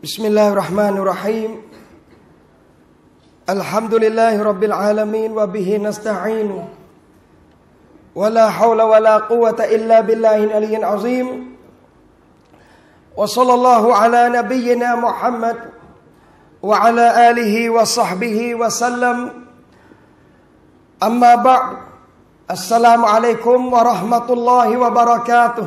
بسم الله الرحمن الرحيم الحمد لله رب العالمين وبه نستعين ولا حول ولا قوة إلا بالله العلي العظيم وصلى الله على نبينا محمد وعلى آله وصحبه وسلم أما بعد السلام عليكم ورحمة الله وبركاته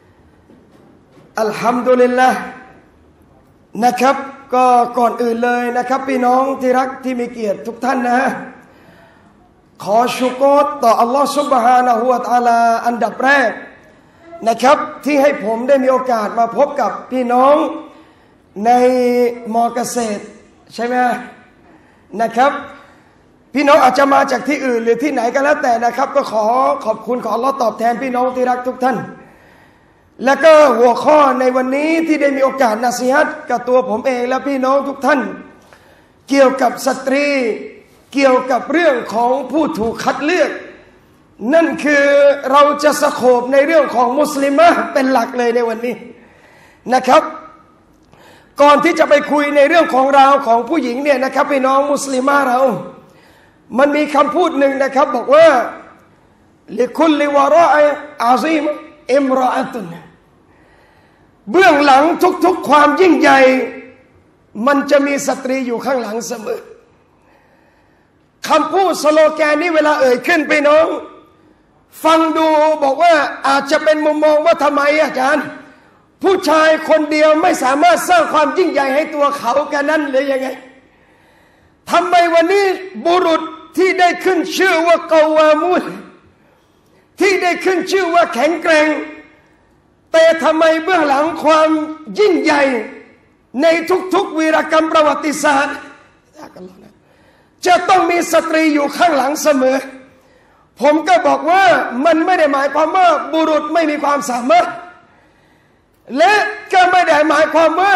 الحمد للهนะครับก็ก่อนอื่นเลยนะครับพี่น้องที่รักที่มีเกียรติทุกท่านนะขอชุกรต่ออัลลอฮฺซุบฮานะฮูวะตะอาลาอันดับแรกนะครับที่ให้ผมได้มีโอกาสมาพบกับพี่น้องในมอเกษตรใช่ไหมนะครับพี่น้องอาจจะมาจากที่อื่นหรือที่ไหนก็แล้วแต่นะครับก็ขอขอบคุณขออัลลอฮฺตอบแทนพี่น้องที่รักทุกท่านและก็หัวข้อในวันนี้ที่ได้มีโอกาสนาซีฮัตกับตัวผมเองและพี่น้องทุกท่านเกี่ยวกับสตรีเกี่ยวกับเรื่องของผู้ถูกคัดเลือกนั่นคือเราจะสโคปในเรื่องของมุสลิมะเป็นหลักเลยในวันนี้นะครับก่อนที่จะไปคุยในเรื่องของราวของผู้หญิงเนี่ยนะครับพี่น้องมุสลิมะเรามันมีคำพูดหนึ่งนะครับบอกว่าลิคุลลิวะรอออาซีมอิมรออะตุนเบื้องหลังทุกๆความยิ่งใหญ่มันจะมีสตรีอยู่ข้างหลังเสมอคำพูดสโลแกนนี้เวลาเอ่ยขึ้นไปน้องฟังดูบอกว่าอาจจะเป็นมุมมองว่าทำไมอาจารย์ผู้ชายคนเดียวไม่สามารถสร้างความยิ่งใหญ่ให้ตัวเขาแค่นั้นหรือยังไงทำไมวันนี้บุรุษที่ได้ขึ้นชื่อว่ากาวามุนที่ได้ขึ้นชื่อว่าแข็งแกร่งแต่ทำไมเบื้องหลังความยิ่งใหญ่ในทุกๆวีรกรรมประวัติศาสตร์จะต้องมีสตรีอยู่ข้างหลังเสมอผมก็บอกว่ามันไม่ได้หมายความว่าบุรุษไม่มีความสามารถและก็ไม่ได้หมายความว่า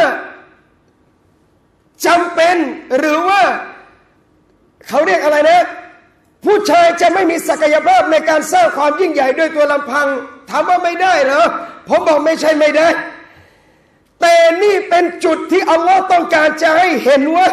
จำเป็นหรือว่าเขาเรียกอะไรนะผู้ชายจะไม่มีศักยภาพในการสร้างความยิ่งใหญ่ด้วยตัวลำพังถามว่าไม่ได้เหรอผมบอกไม่ใช่ไม่ได้แต่นี่เป็นจุดที่อัลลอฮ์ต้องการจะให้เห็นว่า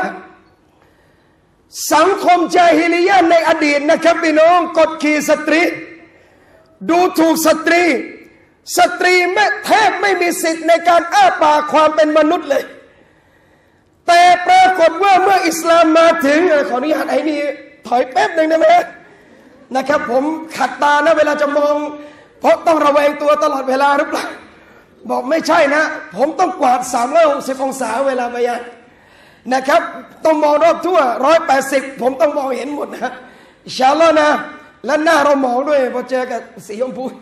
สังคมญาฮิลิยะห์ในอดีตนะครับพี่น้องกดขี่สตรีดูถูกสตรีแทบไม่มีสิทธิ์ในการอ้าปากความเป็นมนุษย์เลยแต่ปรากฏว่าเมื่ออิสลามมาถึงขออนุญาตไอ้นี่ถอยแป๊บหนึ่งได้ไหมนะครับผมขัดตานะเวลาจะมองเพราะต้องระแวงตัวตลอดเวลาหรือเปล่าบอกไม่ใช่นะผมต้องกวาด360องศาเวลาบะยานนะครับต้องมองรอบทั่ว180ผมต้องมองเห็นหมดนะอินชาอัลลอฮ์นะและหน้าเรามองด้วยพอเจอกับสีชมพู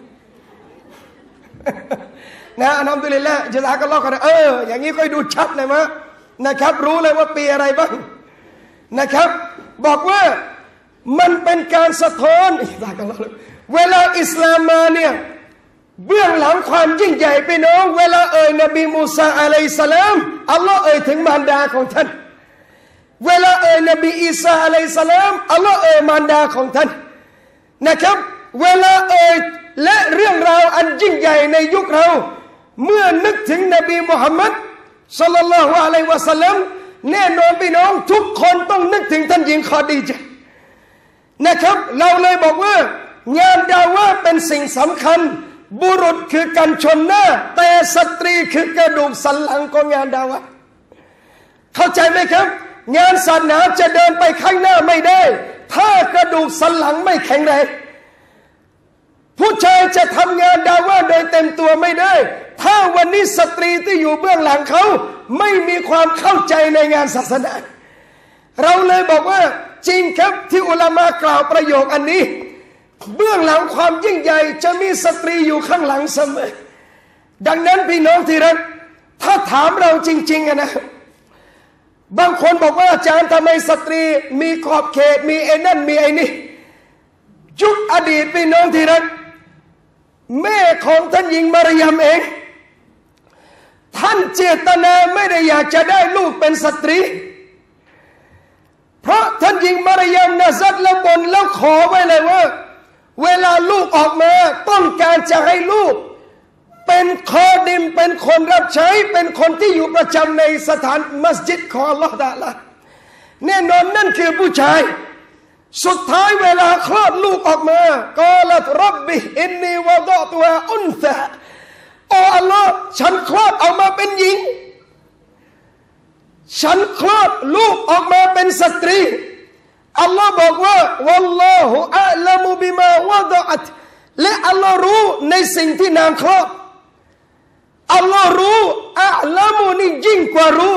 นะอัลฮัมดุลิลละห์จะลากันลอกกันอย่างนี้ค่อยดูชัดเลยมั้ยนะครับรู้เลยว่าปีอะไรบ้างนะครับบอกว่ามันเป็นการสะท้อนเวลาอิสลามมาเนี่ยเบื้องหลังความยิ่งใหญ่ไปน้องเวลานบีมูซาอะลัยฮิสสลามอัลลอฮ์ถึงมารดาของท่านเวลานบีอีสาอะลัยฮิสสลามอัลลอฮ์มารดาของท่านนะครับเวลาและเรื่องราวอันยิ่งใหญ่ในยุคเราเมื่อนึกถึงนบีมุฮัมมัดศ็อลลัลลอฮุอะลัยฮิวะซัลลัมแน่นอนพี่น้องทุกคนต้องนึกถึงท่านหญิงคอดีญะห์นะครับเราเลยบอกว่างานดาวะห์เป็นสิ่งสำคัญบุรุษคือกันชนหน้าแต่สตรีคือกระดูกสันหลังของงานดาวะห์เข้าใจไหมครับงานศาสนาจะเดินไปข้างหน้าไม่ได้ถ้ากระดูกสันหลังไม่แข็งแรงผู้ชายจะทำงานดาวะห์โดยเต็มตัวไม่ได้ถ้าวันนี้สตรีที่อยู่เบื้องหลังเขาไม่มีความเข้าใจในงานศาสนาเราเลยบอกว่าจริงครับที่อุลามะกล่าวประโยคอันนี้เบื้องหลังความยิ่งใหญ่จะมีสตรีอยู่ข้างหลังเสมอดังนั้นพี่น้องที่รักถ้าถามเราจริงๆนะบางคนบอกว่าอาจารย์ทำไมสตรีมีขอบเขตมีไอ้นั่นมีไอ้นี่ยุคอดีตพี่น้องที่รักแม่ของท่านหญิงมารยมเองท่านเจตนาไม่ได้อยากจะได้ลูกเป็นสตรีเพราะท่านหญิงมารยมนะซัดและบนแล้วขอไว้เลยว่าเวลาลูกออกมาต้องการจะให้ลูกไปเป็นคอดิมเป็นคนรับใช้เป็นคนที่อยู่ประจำในสถานมัสยิดของอัลลอฮฺตะอาลาแน่นอนนั่นคือผู้ชายสุดท้ายเวลาคลอดลูกออกมากอลัตรับบิอินนีวะดะตุฮาอุนซาโอ้อัลลอฮ์ฉันคลอดออกมาเป็นหญิงฉันคลอดลูกออกมาเป็นสตรีอัลลอฮ์บอกว่าวัลลอฮุอะลัมุบิมาวะดะอัตและอัลลอฮ์รู้ในสิ่งที่นางคลอดอัลลอฮ์รู้อะลัมุนี่ยิ่งกว่ารู้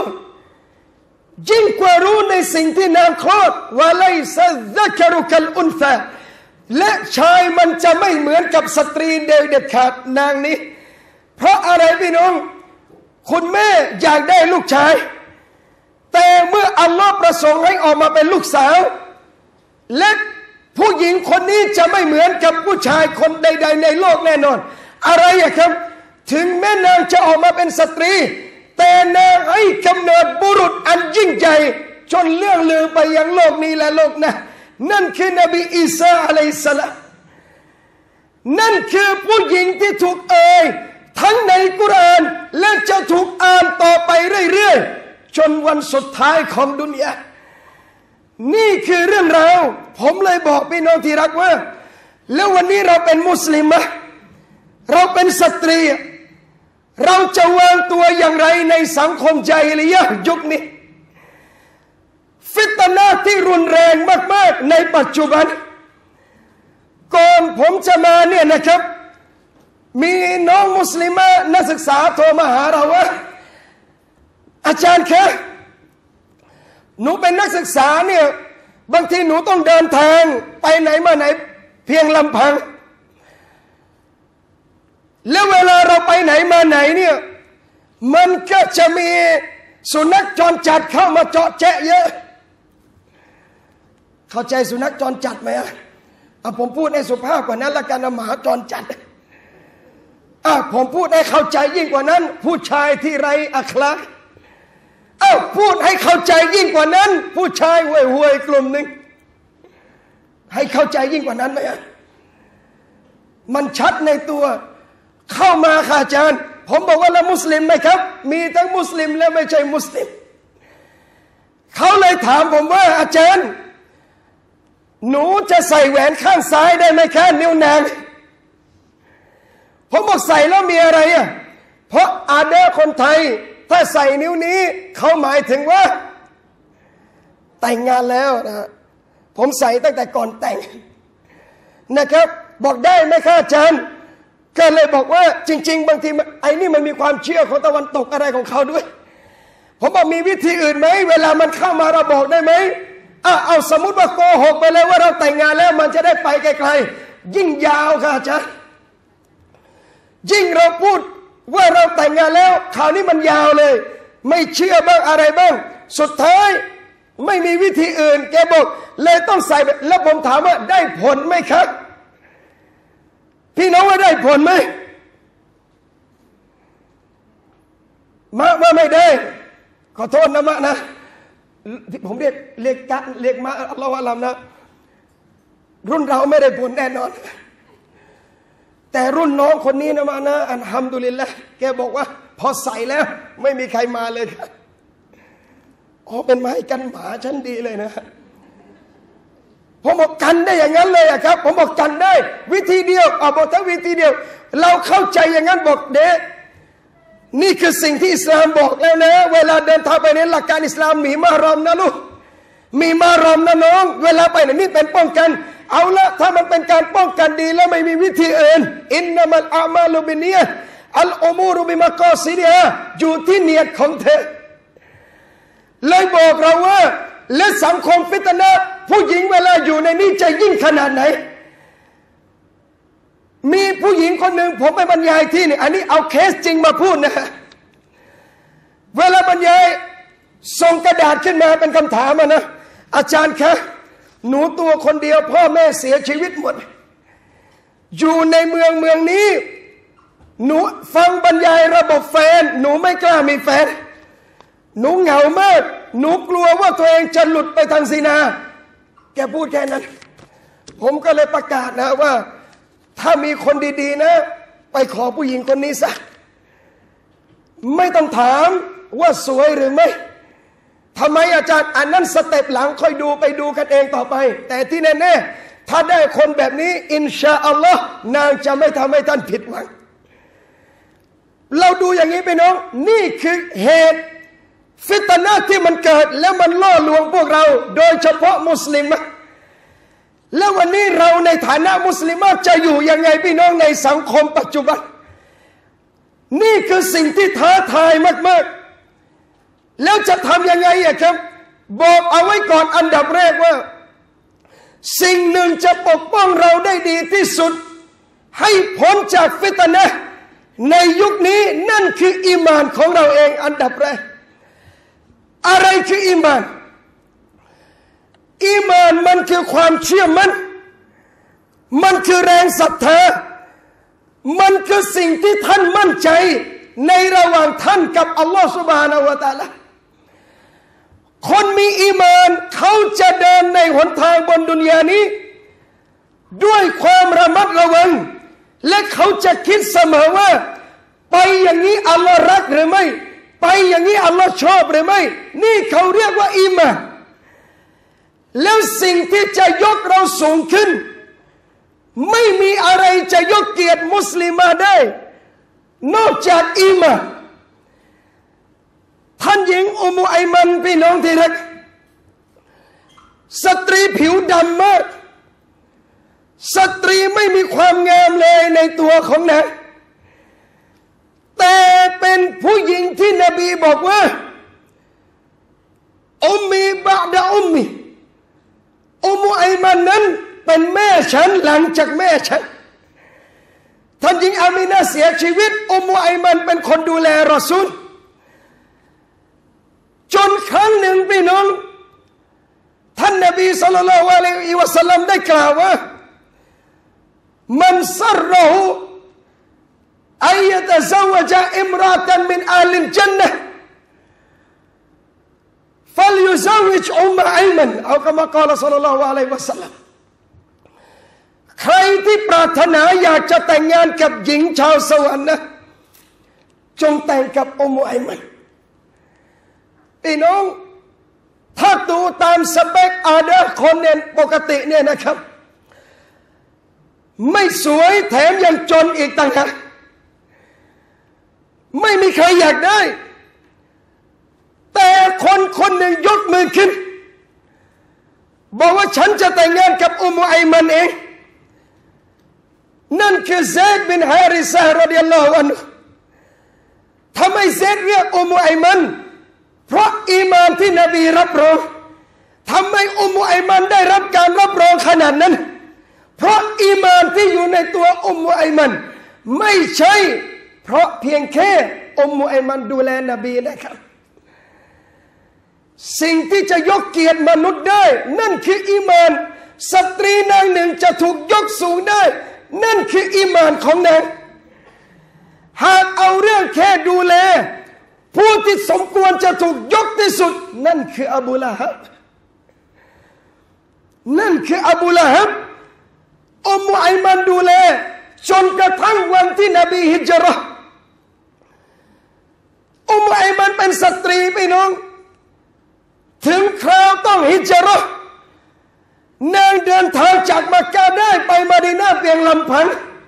ในสิ่งที่นางคลอดวะไลซะซักรุกัลอุนซาและชายมันจะไม่เหมือนกับสตรีเด็ดขาดนางนี้เพราะอะไรพี่น้องคุณแม่อยากได้ลูกชายแต่เมื่ออัลลอฮ์ประสงค์ให้ออกมาเป็นลูกสาวและผู้หญิงคนนี้จะไม่เหมือนกับผู้ชายคนใดๆในโลกแน่นอนอะไรอะครับถึงแม่นางจะออกมาเป็นสตรีแต่นางให้กำเนิดบุรุษอันยิ่งใหญ่จนเลื่องลือไปยังโลกนี้และโลกหน้านั่นคือนบีอีสาอะลัยฮิสสลามนั่นคือผู้หญิงที่ถูกเอ่ยทั้งในกุรอานและจะถูกอ่านต่อไปเรื่อยๆจนวันสุดท้ายของดุนยานี่คือเรื่องราวผมเลยบอกพี่น้องที่รักว่าแล้ววันนี้เราเป็นมุสลิมะเราเป็นสตรีเราจะวางตัวอย่างไรในสังคมญาฮิลิยะห์ยุคนี้ฟิตนะห์ที่รุนแรงมากๆในปัจจุบันก่อนผมจะมาเนี่ยนะครับมีน้องมุสลิมะนักศึกษาโทรมาหาเราว่าอาจารย์คะหนูเป็นนักศึกษาเนี่ยบางทีหนูต้องเดินทางไปไหนมาไหนเพียงลำพังแล้วเวลาเราไปไหนมาไหนเนี่ยมันก็จะมีสุนัขจรจัดเข้ามาเจาะแจ๊ะเยอะเข้าใจสุนัขจรจัดไหมผมพูดให้สุภาพกว่านั้นละกันหมาจรจัดผมพูดให้เข้าใจยิ่งกว่านั้นผู้ชายที่ไร้อัคลากพูดให้เข้าใจยิ่งกว่านั้นผู้ชายห่วยๆกลุ่มหนึ่งให้เข้าใจยิ่งกว่านั้นไหมมันชัดในตัวเข้ามาค่ะอาจารย์ผมบอกว่าแล้วมุสลิมไหมครับมีทั้งมุสลิมและไม่ใช่มุสลิมเขาเลยถามผมว่าอาจารย์หนูจะใส่แหวนข้างซ้ายได้ไหมคะนิ้วนางผมบอกใส่แล้วมีอะไรเพราะอาเดอคนไทยถ้าใส่นิ้วนี้เขาหมายถึงว่าแต่งงานแล้วนะผมใส่ตั้งแต่ก่อนแต่งนะครับบอกได้ไหมคะอาจารย์ก็เลยบอกว่าจริงๆบางทีไอ้นี่มันมีความเชื่อของตะวันตกอะไรของเขาด้วยผมบอกมีวิธีอื่นไหมเวลามันเข้ามาเราบอกได้ไหมเอาสมมุติว่าโกหกไปเลยว่าเราแต่งงานแล้วมันจะได้ไปไกลๆยิ่งยาวค่ะอาจารย์ยิ่งเราพูดว่าเราแต่งงานแล้วคราวนี้มันยาวเลยไม่เชื่อบ้างอะไรบ้างสุดท้ายไม่มีวิธีอื่นแกบอกเลยต้องใส่แล้วผมถามว่าได้ผลไหมครับพี่น้องว่าได้ผลไหมว่าไม่ได้ขอโทษนะมะนะผมเรียกมาอัลลอฮฺอัลลัมนะรุ่นเราไม่ได้ผลแน่นอนแต่รุ่นน้องคนนี้นะมานะอัลฮัมดุลิลละห์แกบอกว่าพอใส่แล้วไม่มีใครมาเลยครับเป็นไม้กันหมาชั้นดีเลยนะผมบอกกันได้อย่างนั้นเลยครับผมบอกกันได้วิธีเดียวบอกทั้งวิธีเดียวเราเข้าใจอย่างนั้นบอกเด็กนี่คือสิ่งที่อิสลามบอกแล้วนะเวลาเดินทางไปในหลักการอิสลามมีมารอมนะลูกมีมารอมนะน้องเวลาไปไหนนี่เป็นป้องกันเอาละถ้ามันเป็นการป้องกันดีแล้วไม่มีวิธีอื่นอินนัมัลอามาลุบินียะอัลอุมูรุบิมะกอซิดิฮะอยู่ที่เนียดของเธอเลยบอกเราว่าและสังคมฟิตนะห์ผู้หญิงเวลาอยู่ในนี้จะยิ่งขนาดไหนมีผู้หญิงคนหนึ่งผมไปบรรยายที่นี่อันนี้เอาเคสจริงมาพูดนะเวลาบรรยายส่งกระดาษขึ้นมาเป็นคำถามนะอาจารย์คะหนูตัวคนเดียวพ่อแม่เสียชีวิตหมดอยู่ในเมืองนี้หนูฟังบรรยายระบบแฟนหนูไม่กล้ามีแฟนหนูเหงามากหนูกลัวว่าตัวเองจะหลุดไปทางซินาแกพูดแค่นั้นผมก็เลยประกาศนะว่าถ้ามีคนดีๆนะไปขอผู้หญิงคนนี้ซะไม่ต้องถามว่าสวยหรือไม่ทำไมอาจารย์อันนั้นสเต็ปหลังค่อยดูไปดูกันเองต่อไปแต่ที่แน่ๆถ้าได้คนแบบนี้อินชาอัลลอฮ์นางจะไม่ทำให้ท่านผิดหวังเราดูอย่างนี้ไปน้องนี่คือเหตุฟิตนะห์ที่มันเกิดแล้วมันล่อลวงพวกเราโดยเฉพาะมุสลิมแล้ววันนี้เราในฐานะมุสลิมจะอยู่ยังไงพี่น้องในสังคมปัจจุบันนี่คือสิ่งที่ท้าทายมากๆแล้วจะทำยังไงครับบอกเอาไว้ก่อนอันดับแรกว่าสิ่งหนึ่งจะปกป้องเราได้ดีที่สุดให้พ้นจากฟิตนะห์ในยุคนี้นั่นคืออีหม่านของเราเองอันดับแรกอะไรคืออีหม่านอีหม่านมันคือความเชื่อมั่นมันคือแรงศรัทธามันคือสิ่งที่ท่านมั่นใจในระหว่างท่านกับอัลลอฮฺซุบฮานะฮูวะตะอาลาคนมีอีหม่านเขาจะเดินในหนทางบนดุนยานี้ด้วยความระมัดระวังและเขาจะคิดเสมอว่าไปอย่างนี้อัลลอฮ์รักหรือไม่ไปอย่างนี้อัลลอฮ์ชอบหรือไม่นี่เขาเรียกว่าอีหม่านแล้วสิ่งที่จะยกเราสูงขึ้นไม่มีอะไรจะยกเกียรติมุสลิมได้นอกจากอีหม่านท่านหญิงอุมมุอัยมันพี่น้องที่รักสตรีผิวดำมากสตรีไม่มีความงามเลยในตัวของนางแต่เป็นผู้หญิงที่นบีบอกว่าอุมมีบะดะอุมมีอุมมุอัยมันนั้นเป็นแม่ฉันหลังจากแม่ฉันท่านหญิงอามีนาเสียชีวิตอุมมุอัยมันเป็นคนดูแลรอซูลจนครั้งหนึ่งพี่น้องท่านนบีศ็อลลัลลอฮุอะลัยฮิวะซัลลัมได้กล่าวว่ามันซัรเราะฮูอัยยะตะซะวะจาอิมราตันมินอาลิลญันนะห์فليزوج أم أيمن أو كما قال صلى الله عليه وسلم ใครที่ปรารถนาอยากจะแต่งงานกับหญิงชาวสวรรค์นะจงแต่งกับอุมมุอัยมันพี่น้องถ้าดูตามสเปคอาดาคนเนี่ยปกติเนี่ยนะครับไม่สวยแถมยังจนอีกต่างหากไม่มีใครอยากได้แต่คนหนึ่งยกมือขึ้นบอกว่าฉันจะแต่งงานกับอุมมุอัยมันเองนั่นคือเซดบินฮาริซะห์รอฎิยัลลอฮุอันฮุทำไมเซดเรียกอุมมุอัยมันเพราะอีมานที่นบีรับรองทำไมอุมมุอัยมันได้รับการรับรองขนาดนั้นเพราะอีมานที่อยู่ในตัวอุมมุอัยมันไม่ใช่เพราะเพียงแค่อุมมุอัยมันดูแลนบีนะครับสิ่งที่จะยกเกียรติมนุษย์ได้นั่นคืออีมานสตรีนางหนึ่งจะถูกยกสูงได้นั่นคืออีมานของนางหากเอาเรื่องแค่ดูแลผู้ที่สมควรจะถูกยกที่สุดนั่นคืออบูละฮับนั่นคืออบูละฮับอุมมุอัยมันดูแลจนกระทั่งวันที่นบีฮิจเราะห์อุมมุอัยมันเป็นสตรีพี่น้องถึงคราวต้องฮิจเราะห์นางเดินทางจากมักกะได้ไปมะดีนะห์เพียงลำพัง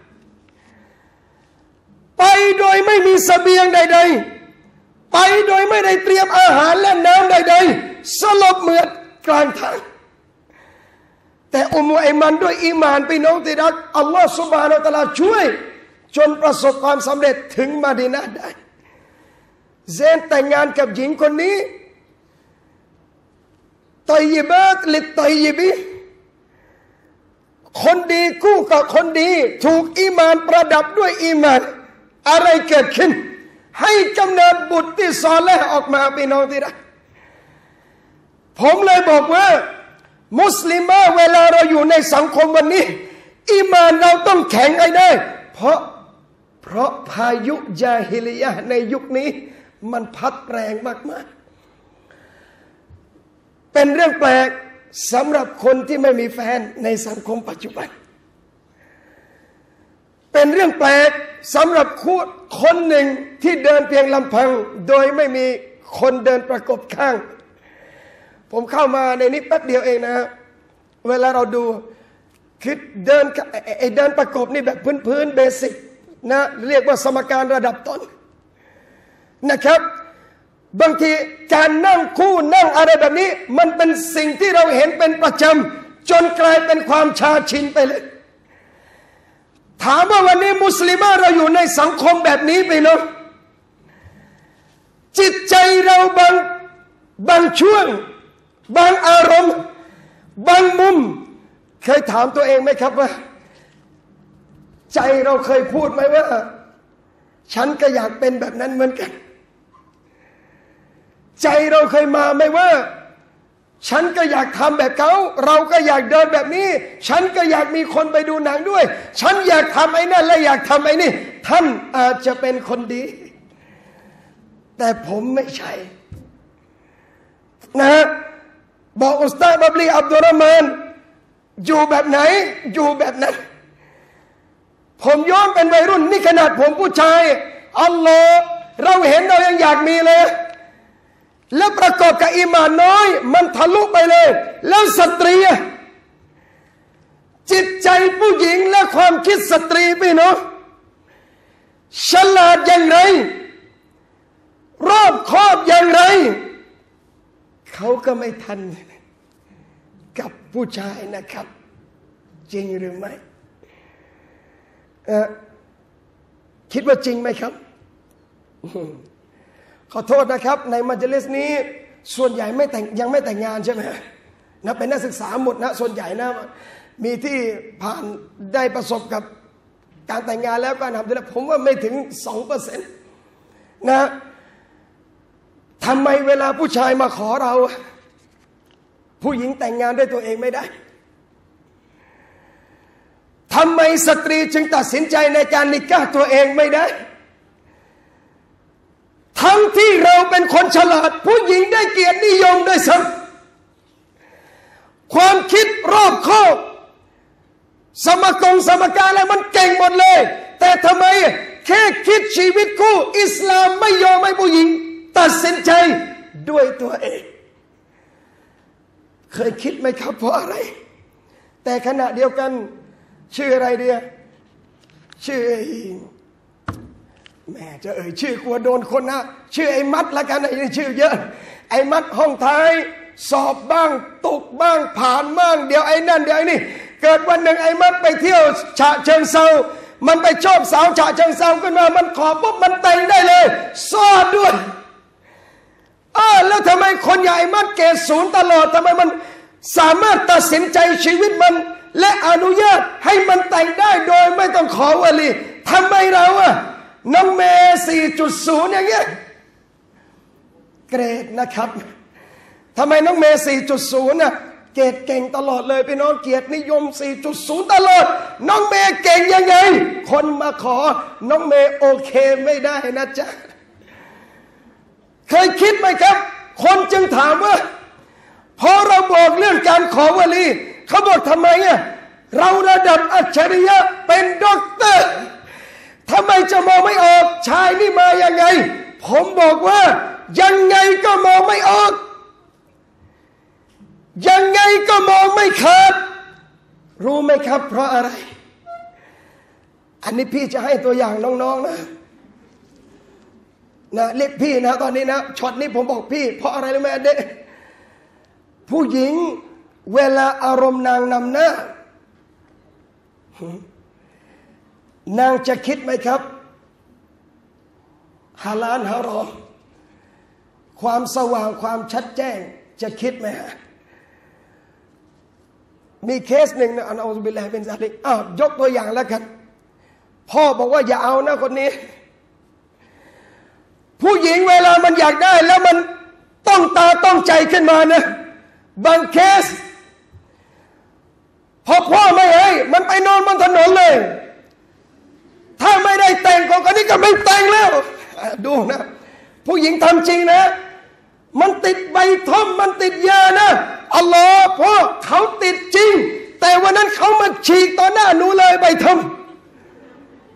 ไปโดยไม่มีเสบียงใดๆไปโดยไม่ได้เตรียมอาหารและน้ำใดๆสลบเหมือดกลางทางแต่อุมมุอัยมันด้วยอีหม่านพี่น้องที่รักอัลลอฮฺซุบฮานะฮูวะตะอาลาช่วยจนประสบความสำเร็จถึงมะดีนะห์ได้เซนแต่งงานกับหญิงคนนี้ตอยบาตลิตอยบีคนดีคู่กับคนดีถูกอีหม่านประดับด้วยอีหม่านอะไรเกิดขึ้นให้กำเนิดบุตรที่ซอเลห์ออกมาพี่น้องที่รักผมเลยบอกว่ามุสลิมเวลาเราอยู่ในสังคมวันนี้อีหม่านเราต้องแข็งให้ได้เพราะพายุญาฮิลิยะห์ในยุคนี้มันพัดแรงมากๆเป็นเรื่องแปลกสำหรับคนที่ไม่มีแฟนในสังคมปัจจุบันเป็นเรื่องแปลกสำหรับคนหนึ่งที่เดินเพียงลำพังโดยไม่มีคนเดินประกบข้างผมเข้ามาในนี้แป๊บเดียวเองนะเวลาเราดูคือเดินประกบนี่แบบพื้นเบสิกนะเรียกว่าสมการระดับต้นนะครับบางทีการนั่งคู่นั่งอะไรแบบนี้มันเป็นสิ่งที่เราเห็นเป็นประจำจนกลายเป็นความชาชินไปเลยถามว่าวันนี้มุสลิมเราอยู่ในสังคมแบบนี้ไปเนาะจิตใจเราบางช่วงบางอารมณ์บางมุมเคยถามตัวเองไหมครับว่าใจเราเคยพูดไหมว่าฉันก็อยากเป็นแบบนั้นเหมือนกันใจเราเคยมาไหมว่าฉันก็อยากทำแบบเขาเราก็อยากเดินแบบนี้ฉันก็อยากมีคนไปดูหนังด้วยฉันอยากทำไอ้นั่นและอยากทำไอ้นี่ท่านอาจจะเป็นคนดีแต่ผมไม่ใช่นะบอกอุสตาดบับลีอับดุลรอห์มานอยู่แบบไหนอยู่แบบนั้นผมย้อนเป็นวัยรุ่นนี่ขนาดผมผู้ชายอัลลอฮ์เราเห็นเรายังอยากมีเลยแล้วประกอบกับอีหม่านน้อยมันทะลุไปเลยแล้วสตรีจิตใจผู้หญิงและความคิดสตรีพี่น้องฉลาดอย่างไรรอบคอบอย่างไรเขาก็ไม่ทันกับผู้ชายนะครับจริงหรือไม่คิดว่าจริงไหมครับขอโทษนะครับในมัจลิสนี้ส่วนใหญ่ยังไม่แต่งงานใช่ไหมนะเป็นนักศึกษาหมดนะส่วนใหญ่นะมีที่ผ่านได้ประสบกับการแต่งงานแล้วการทำแล้วผมว่าไม่ถึง 2% นะทำไมเวลาผู้ชายมาขอเราผู้หญิงแต่งงานด้วยตัวเองไม่ได้ทำไมสตรีจึงตัดสินใจในการนิกะห์ตัวเองไม่ได้ทั้งที่เราเป็นคนฉลาดผู้หญิงได้เกียรตินิยมด้วยซ้ำความคิดรอบคอบสมการอะไรมันเก่งหมดเลยแต่ทำไมแค่คิดชีวิตคู่อิสลามไม่ยอมให้ผู้หญิงตัดสินใจด้วยตัวเองเคยคิดไหมครับเพราะอะไรแต่ขณะเดียวกันชื่ออะไรเดียชื่อแม่จะชื่อกลัวโดนคนนะชื่อไอ้มัดละกันไอ้ชื่อเยอะไอ้มัดห้องท้ายสอบบ้างตกบ้างผ่านบ้างเดี๋ยวไอ้นั่นเดี๋ยวไอ้นี่เกิดวันหนึ่งไอ้มัดไปเที่ยวฉะเชิงเซามันไปชอบสาวฉะเชิงเซาขึ้นมามันขอปุ๊บมันแต่งได้เลยซอดด้วยแล้วทำไมคนใหญ่มัดเกรด0ตลอดทำไมมันสามารถตัดสินใจชีวิตมันและอนุญาตให้มันแต่งได้โดยไม่ต้องขอวะลีทำไมเราน้องเมย์ 4.0 อย่างเงี้ยเกรดนะครับทำไมน้องเมย์ 4.0 น่ะเกรดเก่งตลอดเลยพี่น้องเกียรตินิยม 4.0 ตลอดน้องเมย์เก่งยังไงคนมาขอน้องเมย์โอเคไม่ได้นะจ๊ะเคยคิดไหมครับคนจึงถามว่าพอเราบอกเรื่องการขอวะลีเขาบอกทำไมเราระดับอัจฉริยะเป็นด็อกเตอร์ทำไมจะมองไม่ออกชายนี่มายังไงผมบอกว่ายังไงก็มองไม่ออกยังไงก็มองไม่ขาดรู้ไหมครับเพราะอะไรอันนี้พี่จะให้ตัวอย่างน้องๆนะเรียกพี่นะตอนนี้นะช็อตนี้ผมบอกพี่เพราะอะไรรู้ไหมเด็กผู้หญิงเวลาอารมณ์นางนำหน้านางจะคิดไหมครับฮาลาลฮารอมความสว่างความชัดแจ้งจะคิดไหมฮะมีเคสหนึ่งนะอันอัลลอฮฺบิลลาฮิมินซาลิกยกตัวอย่างแล้วกันพ่อบอกว่าอย่าเอานะคนนี้ผู้หญิงเวลามันอยากได้แล้วมันต้องตาต้องใจขึ้นมานะบางเคสพอพ่อไม่ให้มันไปนอนบนถนนเลยถ้าไม่ได้แต่งคนนี้ก็ไม่แต่งแล้วดูนะผู้หญิงทำจริงนะมันติดใบท่อมมันติดยานะอัลลอฮ์พ่อเขาติดจริงแต่วันนั้นเขามาฉีกต่อหน้าหนูเลยใบท่อม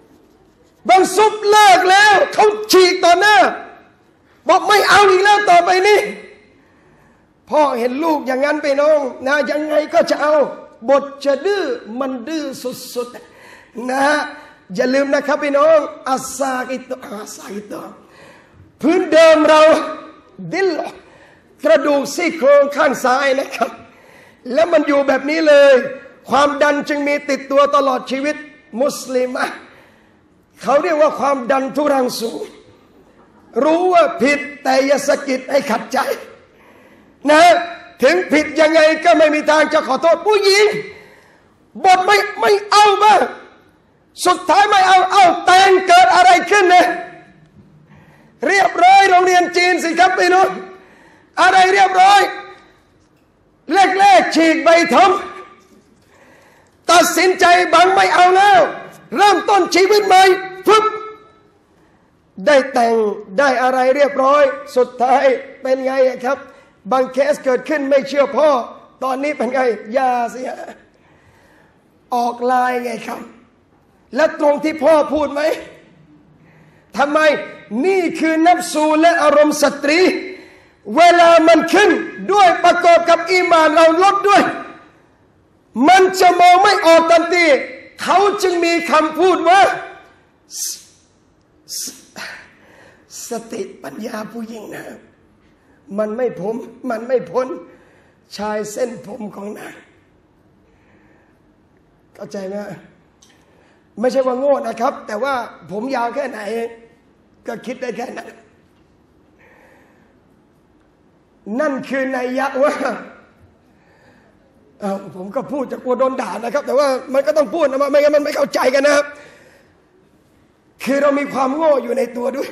บางซุปเลิกแล้วเขาฉีกต่อหน้าบอกไม่เอาอีกแล้วต่อไปนี้พ่อเห็นลูกอย่างนั้นไปน้องนะยังไงก็จะเอาบทจะดื้อมันดื้อสุดๆนะอย่าลืมนะครับพี่น้องอาซากิตพื้นเดิมเราดิลกระดูกซี่โครงข้างซ้ายนะครับแล้วมันอยู่แบบนี้เลยความดันจึงมีติดตัวตลอดชีวิตมุสลิมเขาเรียกว่าความดันทุรังสูงรู้ว่าผิดแต่อย่าสะกิดให้ขัดใจนะถึงผิดยังไงก็ไม่มีทางจะขอโทษผู้หญิงบทไม่เอาบ้างสุดท้ายไม่เอาแต่งเกิดอะไรขึ้นเนี่ยเรียบร้อยโรงเรียนจีนสิครับพี่น้องอะไรเรียบร้อยแรกฉีกใบทองตัดสินใจบังไม่เอาแล้วเริ่มต้นชีวิตใหม่ปุ๊บได้แต่งได้อะไรเรียบร้อยสุดท้ายเป็นไงครับบางเคสเกิดขึ้นไม่เชื่อพ่อตอนนี้เป็นไงยาเสียออกลายไงครับและตรงที่พ่อพูดไหมทำไมนี่คือนัฟซูและอารมณ์สตรีเวลามันขึ้นด้วยประกอบกับอีหม่านเราลดด้วยมันจะมองไม่ออกทันทีเขาจึงมีคำพูดว่าสติปัญญาผู้หญิงนะมันไม่พ้นชายเส้นผมของนางเข้าใจไหมไม่ใช่ว่าโง่นะครับแต่ว่าผมยาวแค่ไหนก็คิดได้แค่นั้นนั่นคือนัยยะว่าผมก็พูดจะกลัวโดนด่านะครับแต่ว่ามันก็ต้องพูดนะไม่งั้นมันไม่เข้าใจกันนะครับคือเรามีความโง่อยู่ในตัวด้วย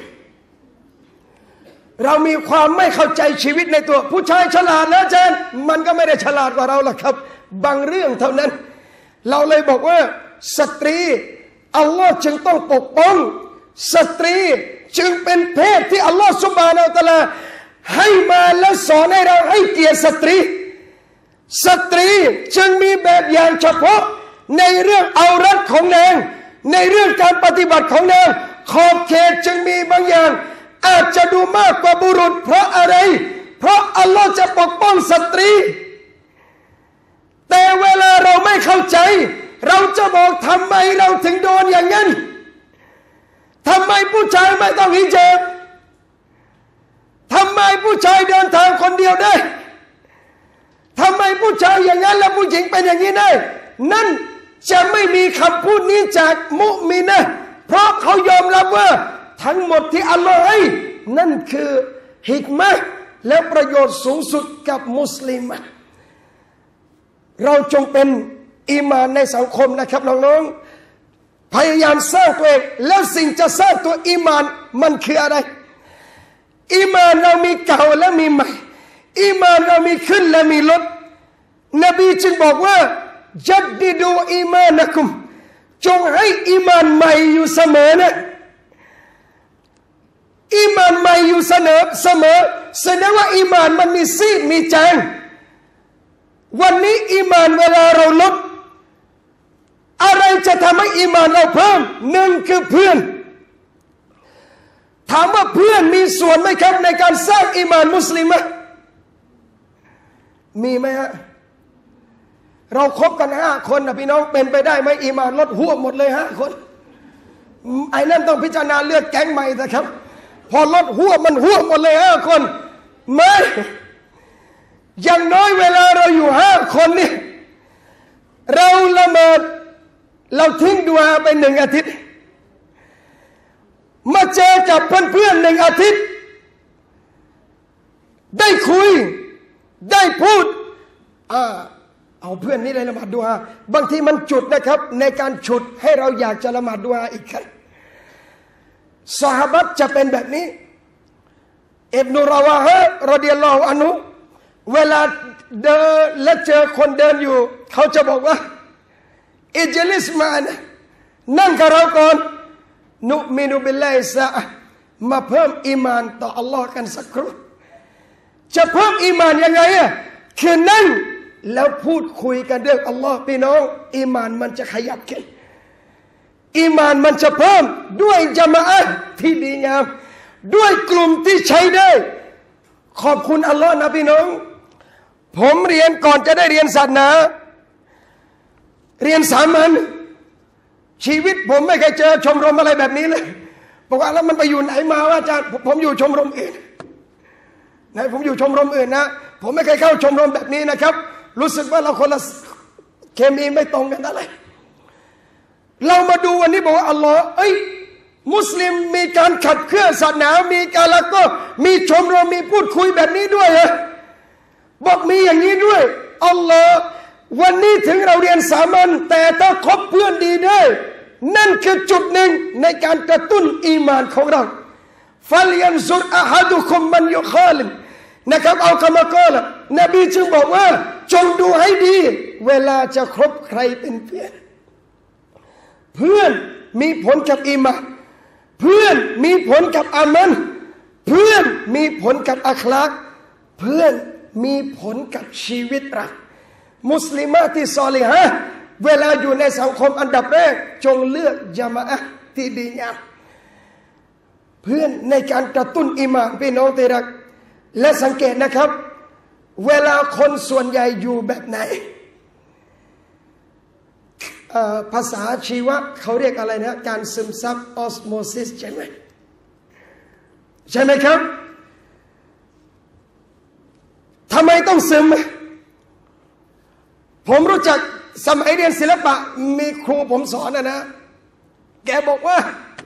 เรามีความไม่เข้าใจชีวิตในตัวผู้ชายฉลาดแล้วอาจารย์มันก็ไม่ได้ฉลาดกว่าเราหรอกครับบางเรื่องเท่านั้นเราเลยบอกว่าสตรีอัลลอฮ์จึงต้องปกป้องสตรีจึงเป็นเพศที่อัลลอฮ์ซุบฮานะฮูวะตะอาลาให้มาและสอนให้เราให้เกียรติสตรีจึงมีแบบอย่างเฉพาะในเรื่องเอารัดของนางในเรื่องการปฏิบัติของนางขอบเขตจึงมีบางอย่างอาจจะดูมากกว่าบุรุษเพราะอะไรเพราะอัลลอฮ์จะปกป้องสตรีแต่เวลาเราไม่เข้าใจเราจะบอกทำไมเราถึงโดนอย่างนั้นทำไมผู้ชายไม่ต้องฮิญาบทำไมผู้ชายเดินทางคนเดียวได้ทำไมผู้ชายอย่างนั้นและผู้หญิงเป็นอย่างนี้ได้นั่นจะไม่มีคำพูดนี้จากมุมินะเพราะเขายอมรับว่าทั้งหมดที่อัลลอฮ์ให้นั่นคือฮิกมะห์และประโยชน์สูงสุดกับมุสลิมเราจงเป็นอีหม่านในสังคมนะครับน้องๆพยายามสร้างตัวเองแล้วสิ่งจะสร้างตัวอีหม่านมันคืออะไรอีหม่านเรามีเก่าและมีใหม่อีหม่านเรามีขึ้นและมีลดนบีจึงบอกว่าจัดดิดูอีมานะกุมจงให้อีมานใหม่อยู่เสมอนะอีมานใหม่อยู่เสมอแสดงว่าอีมานมันมีซีดมีจางวันนี้อีมานเวลาเราลดอะไรจะทำให้อีมานเราเพิ่มหนึ่งคือเพื่อนถามว่าเพื่อนมีส่วนไหมครับในการสร้างอีมานมุสลิมมีไหมฮะเราคบกัน5 คนนะพี่น้องเป็นไปได้ไหมอีมานลดหัวหมดเลย5 คนไอ้นั่นต้องพิจารณาเลือกแก๊งใหม่นะครับพอลดหัวมันหัวหมดเลย5 คนไม่อย่างน้อยเวลาเราอยู่5 คนนี่เราละเมิดเราทิ้งดุอาไป1 อาทิตย์มาเจอกับเพื่อนๆ1 อาทิตย์ได้คุยได้พูดเอาเพื่อนนี้เลยละหมาดดุอาบางทีมันจุดนะครับในการฉุดให้เราอยากจะละหมาดดุอาอีกครั้งซอฮาบะห์จะเป็นแบบนี้อิบนุราวาฮะรอฎิยัลลอฮุอันฮุเวลาเดินและเจอคนเดินอยู่เขาจะบอกว่าอิจลิสมานะนั่งกับเราก่อนนุมินุบิลลาฮิซะมาเพิ่มอีมานต่ออัลลอฮ์กันสักครู่จะเพิ่มอีมานยังไงคือนั่งแล้วพูดคุยกันเรื่องอัลลอฮ์พี่น้องอีมานมันจะขยับขึ้นอีมานมันจะเพิ่มด้วยญะมาอะห์ที่ดีงามด้วยกลุ่มที่ใช้ได้ขอบคุณอัลลอฮ์นะพี่น้องผมเรียนก่อนจะได้เรียนศาสนาเรียนสามัญชีวิตผมไม่เคยเจอชมรมอะไรแบบนี้เลยบอกว่าแล้วมันไปอยู่ไหนมาว่าอาจารย์ผมอยู่ชมรมอื่นไหนผมอยู่ชมรมอื่นนะผมไม่เคยเข้าชมรมแบบนี้นะครับรู้สึกว่าเราคนละเคมีไม่ตรงกันอะไรเรามาดูวันนี้บอกว่าอัลลอฮ์มุสลิมมีการขัดเคลื่อนศาสนามีการแล้วก็มีชมรมมีพูดคุยแบบนี้ด้วยเหรอบอกมีอย่างนี้ด้วยอัลลอฮ์วันนี้ถึงเราเรียนสามัญแต่ถ้าคบเพื่อนดีได้นั่นคือจุดหนึ่งในการกระตุ้นอีมานของเราฟัลยันซุรอะฮัดุคุมมันยุคาลิมนะครับเอาคำกล่าวนบีจึงบอกว่าจงดูให้ดีเวลาจะคบใครเป็นเพื่อนเพื่อนมีผลกับอีมานเพื่อนมีผลกับอามันเพื่อนมีผลกับอัคลากเพื่อนมีผลกับชีวิตเรามุสลิมะที่ซอลิฮะห์เวลาอยู่ในสังคมอันดับแรกจงเลือกญะมาอะห์ที่ดีงามเพื่อนในการกระตุ้นอีหม่านพี่น้องที่รักและสังเกตนะครับเวลาคนส่วนใหญ่อยู่แบบไหนภาษาชีวะเขาเรียกอะไรนะการซึมซับออสโมซิสใช่ไหมครับทำไมต้องซึมผมรู้จักสมัยเรียนศิลปะมีครูผมสอนนะแกบอกว่า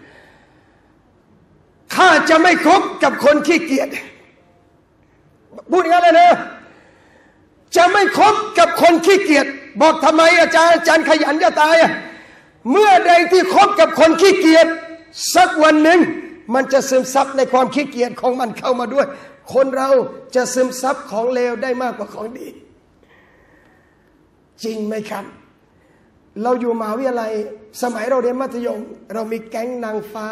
ข้าจะไม่คบกับคนขี้เกียจพูดอย่างนั้นเลยนะจะไม่คบกับคนขี้เกียจบอกทำไมอาจารย์ขยันจะตายเมื่อใดที่คบกับคนขี้เกียจสักวันหนึ่งมันจะซึมซับในความขี้เกียจของมันเข้ามาด้วยคนเราจะซึมซับของเลวได้มากกว่าของดีจริงไหมครับเราอยู่มหาวิทยาลัยสมัยเราเรียนมัธยมเรามีแก๊งนางฟ้า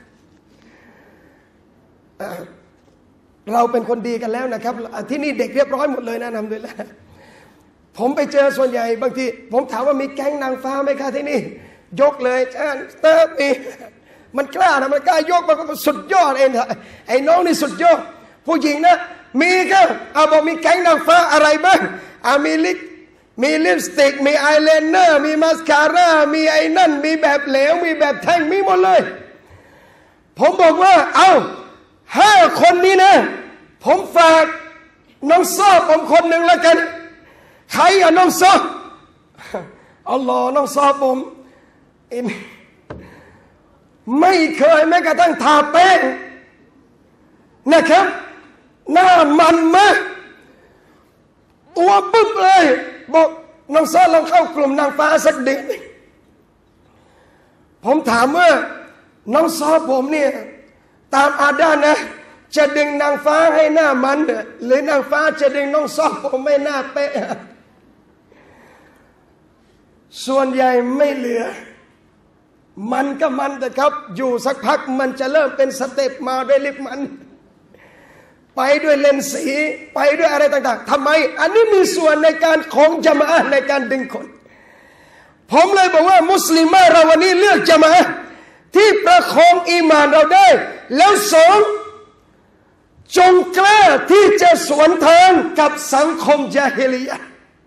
เราเป็นคนดีกันแล้วนะครับที่นี่เด็กเรียบร้อยหมดเลยนะนำด้วยแล้วผมไปเจอส่วนใหญ่บางทีผมถามว่ามีแก๊งนางฟ้าไหมคะที่นี่ยกเลยเติมมีมันกล้านะมันกล้ายกมันก็สุดยอดเองไอ้น้องนี่สุดยอดผู้หญิงนะมีก็บอกมีแก๊งนางฟ้าอะไรบ้างมีลิปสติกมีอายไลเนอร์มีมาสคาร่ามีไอ้นั่นมีแบบเหลวมีแบบแท่งมีหมดเลยผมบอกว่า5 คนนี้นะผมฝากน้องซอผมคนหนึ่งแล้วกันใครน้องซออัลลอฮ์น้องซอผมไม่เคยแม้กระทั่งทาแป้งนะครับหน้ามันมากตัวปึ๊บเลยบอกน้องซอลองเข้ากลุ่มนางฟ้าสักเดือนผมถามว่าน้องซอผมเนี่ยตามอาดานะจะดึงนางฟ้าให้หน้ามันหรือนางฟ้าจะดึงน้องซอผมให้หน้าเป๊ะส่วนใหญ่ไม่เหลือมันก็มันแต่ครับอยู่สักพักมันจะเริ่มเป็นสเต็ปมาด้วยลิปมันไปด้วยเลนส์สีไปด้วยอะไรต่างๆทำไมอันนี้มีส่วนในการของญะมาอะห์ในการดึงคนผมเลยบอกว่ามุสลิมเราวันนี้เลือกญะมาอะห์ที่ประคองอีหม่านเราได้แล้ว2จงกล้าที่จะสวนทางกับสังคมญะฮิลิยะห์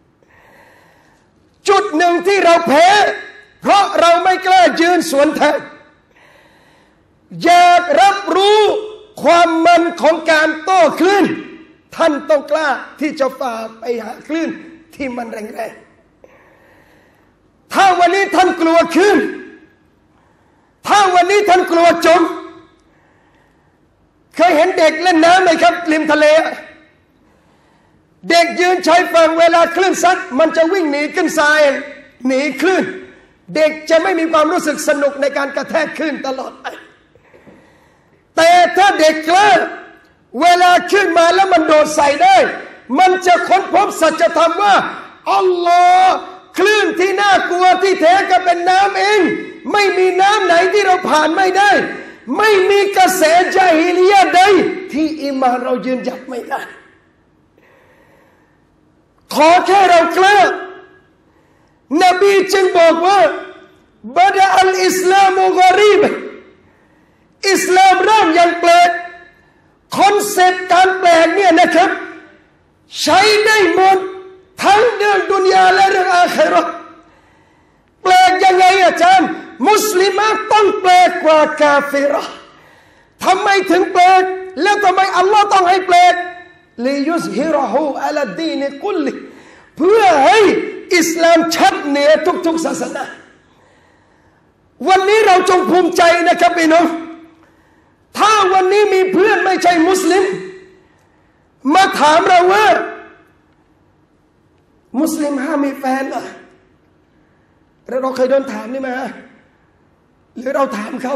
จุดหนึ่งที่เราแพ้เพราะเราไม่กล้ายืนสวนทางอยากรับรู้ความมันของการโต้คลื่นท่านต้องกล้าที่จะฝ่าไปหาคลื่นที่มันแรงๆถ้าวันนี้ท่านกลัวคลื่นถ้าวันนี้ท่านกลัวจมเคยเห็นเด็กเล่นน้ำไหมครับริมทะเลเด็กยืนชายฝั่งเวลาคลื่นซัดมันจะวิ่งหนีขึ้นทรายหนีคลื่นเด็กจะไม่มีความรู้สึกสนุกในการกระแทกคลื่นตลอดไปแต่ถ้าเด็กกล้าเวลาขึ้นมาแล้วมันโดดใส่ได้มันจะค้นพบสัจธรรมว่าอัลลอฮ์คลื่นที่น่ากลัวที่แท้ก็เป็นน้ำเองไม่มีน้ำไหนที่เราผ่านไม่ได้ไม่มีกระแสญะฮิลิยะห์ใดที่อีหม่านเรายืนหยัดไม่ได้ขอแค่เรากล้านบีจึงบอกว่าบะดะอัลอิสลามุกอรีบอิสลามเริ่มอย่างแปลกคอนเซปต์การแปลกเนี่ยนะครับใช้ได้หมดทั้งเรื่องดุนยาและเรื่องอาคิเราะห์แปลกยังไงอาจารย์มุสลิมต้องแปลกกว่ากาเฟรทำไมถึงแปลกแล้วทำไมอัลลอฮ์ต้องให้แปลกลิยุซฮิรหูอะลัดดีนกุลลิเพื่อให้อิสลามชัดเหนือทุกๆศาสนาวันนี้เราจงภูมิใจนะครับพี่น้องถ้าวันนี้มีเพื่อนไม่ใช่มุสลิมมาถามเราว่ามุสลิมห้ามมีแฟนเหรอเราเคยโดนถามนี่ไหมหรือเราถามเขา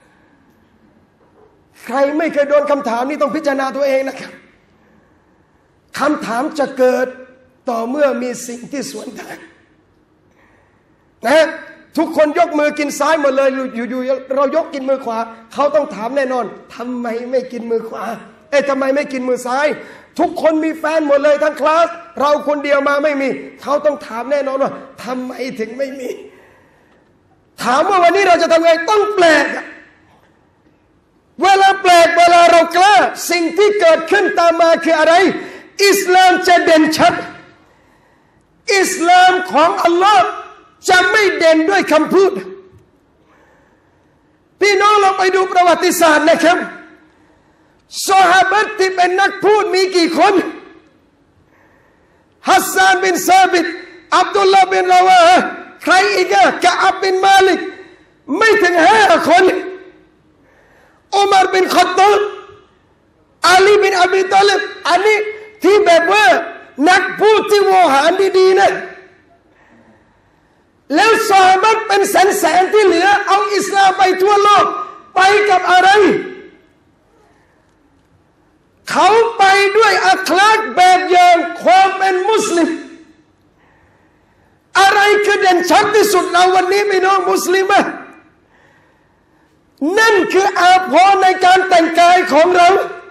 ใครไม่เคยโดนคำถามนี้ต้องพิจารณาตัวเองนะครับคำถามจะเกิดต่อเมื่อมีสิ่งที่สวนทางนะทุกคนยกมือกินซ้ายหมดเลยอยู่ๆเรายกกินมือขวาเขาต้องถามแน่นอนทำไมไม่กินมือขวาทำไมไม่กินมือซ้ายทุกคนมีแฟนหมดเลยทั้งคลาสเราคนเดียวมาไม่มีเขาต้องถามแน่นอนว่าทำไมถึงไม่มีถามว่าวันนี้เราจะทำไงต้องแปลกเวลาแปลกเวลาเรากล้าสิ่งที่เกิดขึ้นตามมาคืออะไรอิสลามจะเด่นชัดอิสลามของอัลลอฮ์จะไม่เด่นด้วยคำพูดพี่น้องเราไปดูประวัติศาสตร์นะครับซอฮาบะห์ที่เป็นนักพูดมีกี่คนฮัสซานบินซาบิตอับดุลลาห์บินราวาฮะใครอีกกะอับบินมาลิกไม่ถึง5 คนอุมัรบินค็อฏฏอบอาลีบินอบีตอลิบอันนี้ที่แบบว่านักพูดที่โวหารดีๆนะแล้วซอฮาบะห์เป็นแสนๆที่เหลือเอาอิสลามไปทั่วโลกไปกับอะไรเขาไปด้วยอัคลากแบบอย่างความเป็นมุสลิมอะไรคือเด่นชัดที่สุดเราวันนี้พี่น้องมุสลิมนั่นคืออาภรณ์ในการแต่งกายของเรา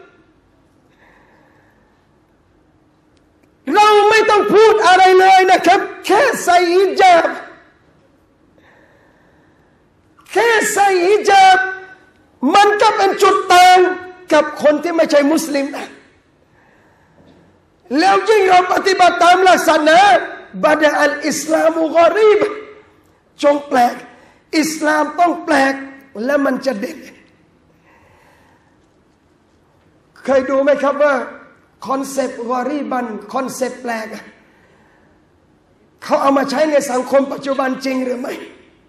เราไม่ต้องพูดอะไรเลยนะครับแค่ใส่ฮิญาบแค่ใส่ฮิญาบมันก็เป็นจุดต่างกับคนที่ไม่ใช่มุสลิมนะแล้วยิ่งเราปฏิบัติตามหลักศาสนาบะดะอัลอิสลามุกอรีบจงแปลกอิสลามต้องแปลกและมันจะเด่นเคยดูไหมครับว่าคอนเซปต์กอรีบันคอนเซปต์แปลกเขาเอามาใช้ในสังคมปัจจุบันจริงหรือไม่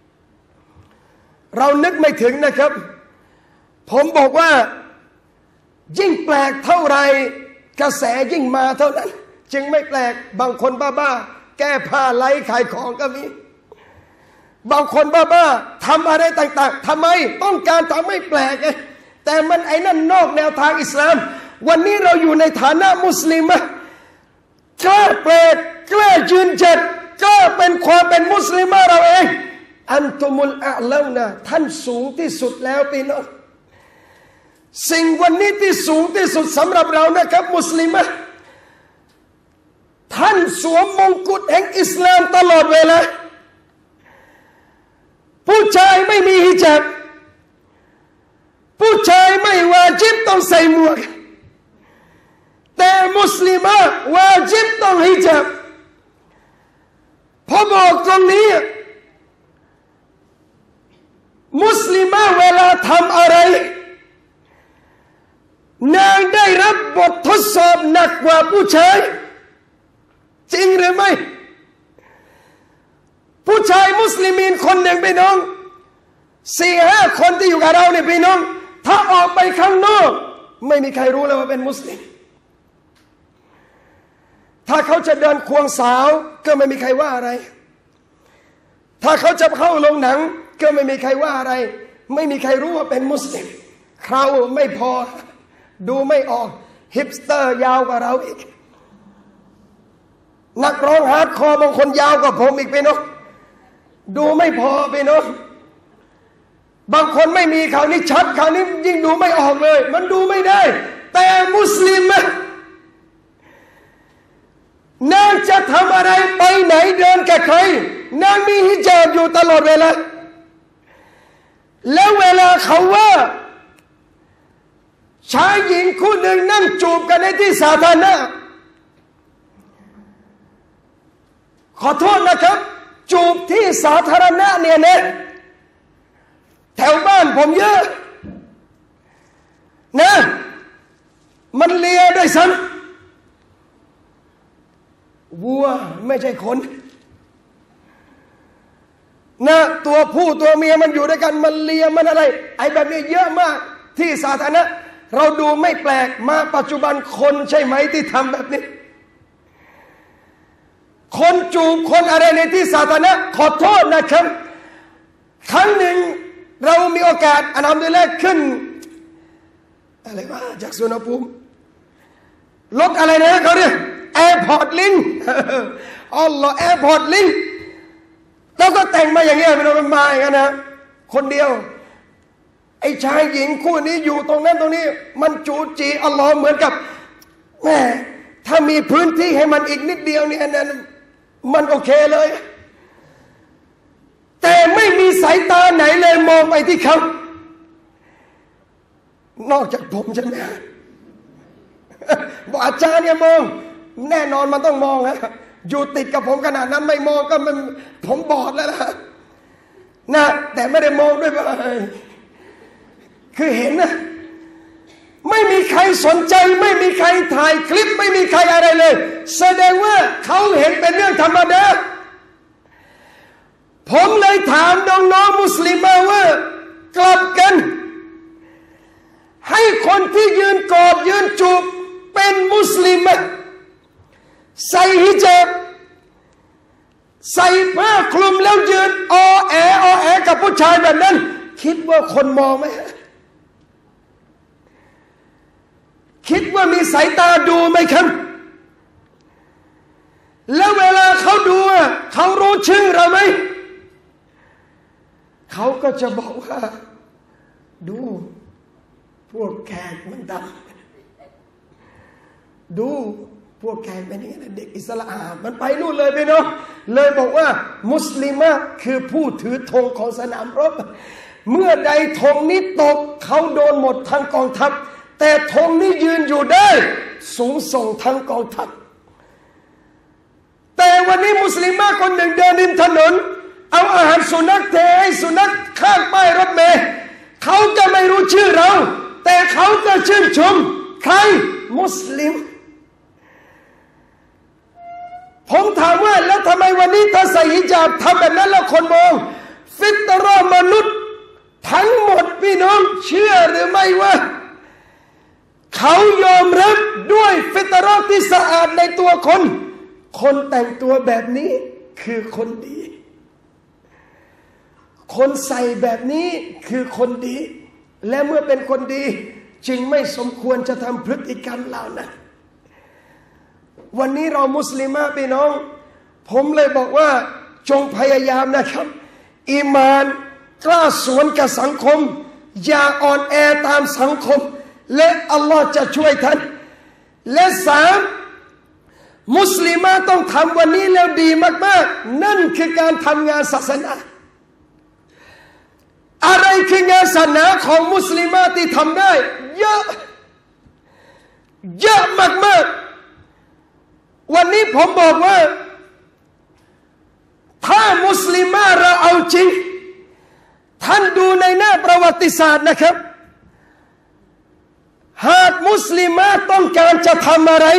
เรานึกไม่ถึงนะครับผมบอกว่ายิ่งแปลกเท่าไรกระแสยิ่งมาเท่านั้นจึงไม่แปลกบางคนบ้าๆแก้ผ้าไล่ขายของก็มีบางคนบ้าๆทำอะไรต่างๆทำไมต้องการทำให้แปลกไงแต่มันไอ้นั่นนอกแนวทางอิสลามวันนี้เราอยู่ในฐานะมุสลิมกล้าแปลกกล้ายืนจัดกล้าเป็นความเป็นมุสลิมเราเองอันตุมุลอาลานะท่านสูงที่สุดแล้วพี่น้องสิ่งวันนี้ที่สูงที่สุดสำหรับเรานะครับมุสลิมท่านสวมมงกุฎแห่งอิสลามตลอดเวลาผู้ชายไม่มีฮิญาบผู้ชายไม่วาญิบต้องใส่หมวกแต่มุสลิมวาญิบต้องฮิญาบพอบอกตรงนี้มุสลิมเวลาทำอะไรนางได้รับบททดสอบหนักกว่าผู้ชายจริงหรือไม่ผู้ชายมุสลิมีนคนหนึ่งพี่น้อง 4-5 คนที่อยู่กับเราเนี่ยพี่น้องถ้าออกไปข้างนอกไม่มีใครรู้เลยว่าเป็นมุสลิมถ้าเขาจะเดินควงสาวก็ไม่มีใครว่าอะไรถ้าเขาจะเข้าโรงหนังก็ไม่มีใครว่าอะไรไม่มีใครรู้ว่าเป็นมุสลิมเขาไม่พอดูไม่ออกฮิปสเตอร์ยาวกว่าเราอีกนักร้องฮาร์ดคอร์บางคนยาวกว่าผมอีกพี่น้องดูไม่พอพี่น้องบางคนไม่มีเขานี่ชัดเขานี่ยิ่งดูไม่ออกเลยมันดูไม่ได้แต่มุสลิมนางจะทำอะไรไปไหนเดินกับใครนางมีฮิญาบอยู่ตลอดเวลาแล้วเวลาเขาว่าชายหญิงคู่หนึ่งนั่งจูบกันในที่สาธารณะขอโทษนะครับจูบที่สาธารณะเนี่ยนะแถวบ้านผมเยอะนะมันเลียด้วยซ้ำวัวไม่ใช่คนนะตัวผู้ตัวเมียมันอยู่ด้วยกันมันเลียมันอะไรไอ้แบบนี้เยอะมากที่สาธารณะเราดูไม่แปลกมาปัจจุบันคนใช่ไหมที่ทำแบบนี้คนจูบคนอะไรในที่สาธารณะขอโทษนะครับครั้งหนึ่งเรามีโอกาสอัลฮัมดุลิลละห์ขึ้นอะไรวะจากสุวรรณภูมิรถอะไรนะเขาเรียกแอร์พอร์ตลิงอัลลอฮ์แอร์พอร์ตลิงแล้วก็แต่งมาอย่างเงี้ยเป็นมันมาอย่างนั้นนะคนเดียวไอ้ชายหญิงคู่นี้อยู่ตรงนั้นตรงนี้มันจูจีอัลลอฮ์เหมือนกับแม่ถ้ามีพื้นที่ให้มันอีกนิดเดียวเนี่ยนั้นมันโอเคเลยแต่ไม่มีสายตาไหนเลยมองไปที่เขานอกจากผมใช่ไหมบอกอาจารย์เนี่ยมองแน่นอนมันต้องมองนะอยู่ติดกับผมขนาดนั้นไม่มองก็มันผมบอดแล้วนะแต่ไม่ได้มองด้วยคือเห็นนะไม่มีใครสนใจไม่มีใครถ่ายคลิปไม่มีใครอะไรเลยแสดงว่าเขาเห็นเป็นเรื่องธรรมดาผมเลยถามน้องๆมุสลิมว่ากลับกันให้คนที่ยืนกอดยืนจูบเป็นมุสลิมใส่ฮิญาบใส่ผ้าคลุมแล้วยืนอแอกับผู้ชายแบบนั้นคิดว่าคนมองไหมคิดว่ามีสายตาดูไหมครับแล้วเวลาเขาดูเขารู้ชื่อเราไหมเขาก็จะบอกว่าดูพวกแขกมันดำดูพวกแขกเป็นอย่างนี้เด็กอิสลามมันไปนู่นเลยไปเนาะเลยบอกว่ามุสลิมะคือผู้ถือธงของสนามรบเมื่อใดธงนี้ตกเขาโดนหมดทั้งกองทัพแต่ธงนี้ยืนอยู่ได้สูงส่งทั้งกองทัพแต่วันนี้มุสลิมะคนหนึ่งเดินริมถนนเอาอาหารสุนัขเทให้สุนัขข้างป้ายรถเมล์เขาจะไม่รู้ชื่อเราแต่เขาจะชื่นชมใครมุสลิมผมถามว่าแล้วทำไมวันนี้ถ้าใส่ฮิญาบทำแบบนั้นแล้วคนมองฟิตรอมนุษย์ทั้งหมดพี่น้องเชื่อหรือไม่ว่าเขายอมรับด้วยฟิตรอที่สะอาดในตัวคนแต่งตัวแบบนี้คือคนดีคนใส่แบบนี้คือคนดีและเมื่อเป็นคนดีจึงไม่สมควรจะทำพฤติกรรมเหล่านั้นวันนี้เรามุสลิมะพี่น้องผมเลยบอกว่าจงพยายามนะครับอีมานกล้าสวนกับสังคมอย่าอ่อนแอตามสังคมและอัลลอฮ์จะช่วยท่านและ3มุสลิมะต้องทำวันนี้แล้วดีมากๆนั่นคือการทำงานศาสนาอะไรคืองานศาสนาของมุสลิมะที่ทำได้เยอะมากๆวันนี้ผมบอกว่าถ้ามุสลิมะเราเอาจริงท่านดูในหน้าประวัติศาสตร์นะครับหากมุสลิมะต้องการจะทำอะไร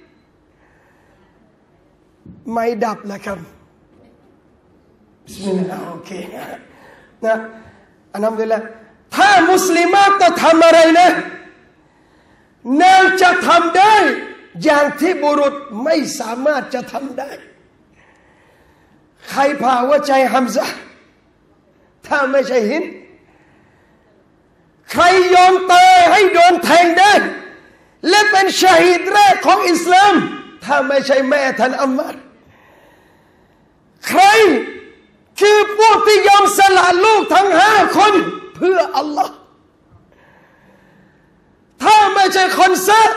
ไม่ดับนะครับบิสมิลลาห์โอเคนะอันนั้นเลยละถ้ามุสลิมะจะทำอะไรนะนางจะทำได้อย่างที่บุรุษไม่สามารถจะทำได้ใครพาหัวใจฮัมซะห์ถ้าไม่ใช่ฮินใครยอมตายให้โดนแทงได้และเป็นชาฮิดแรกของอิสลามถ้าไม่ใช่แม่ท่านอัมมัรใครคือพวกที่ยอมสละลูกทั้ง5 คนเพื่ออัลลอฮ์ถ้าไม่ใช่คนซะ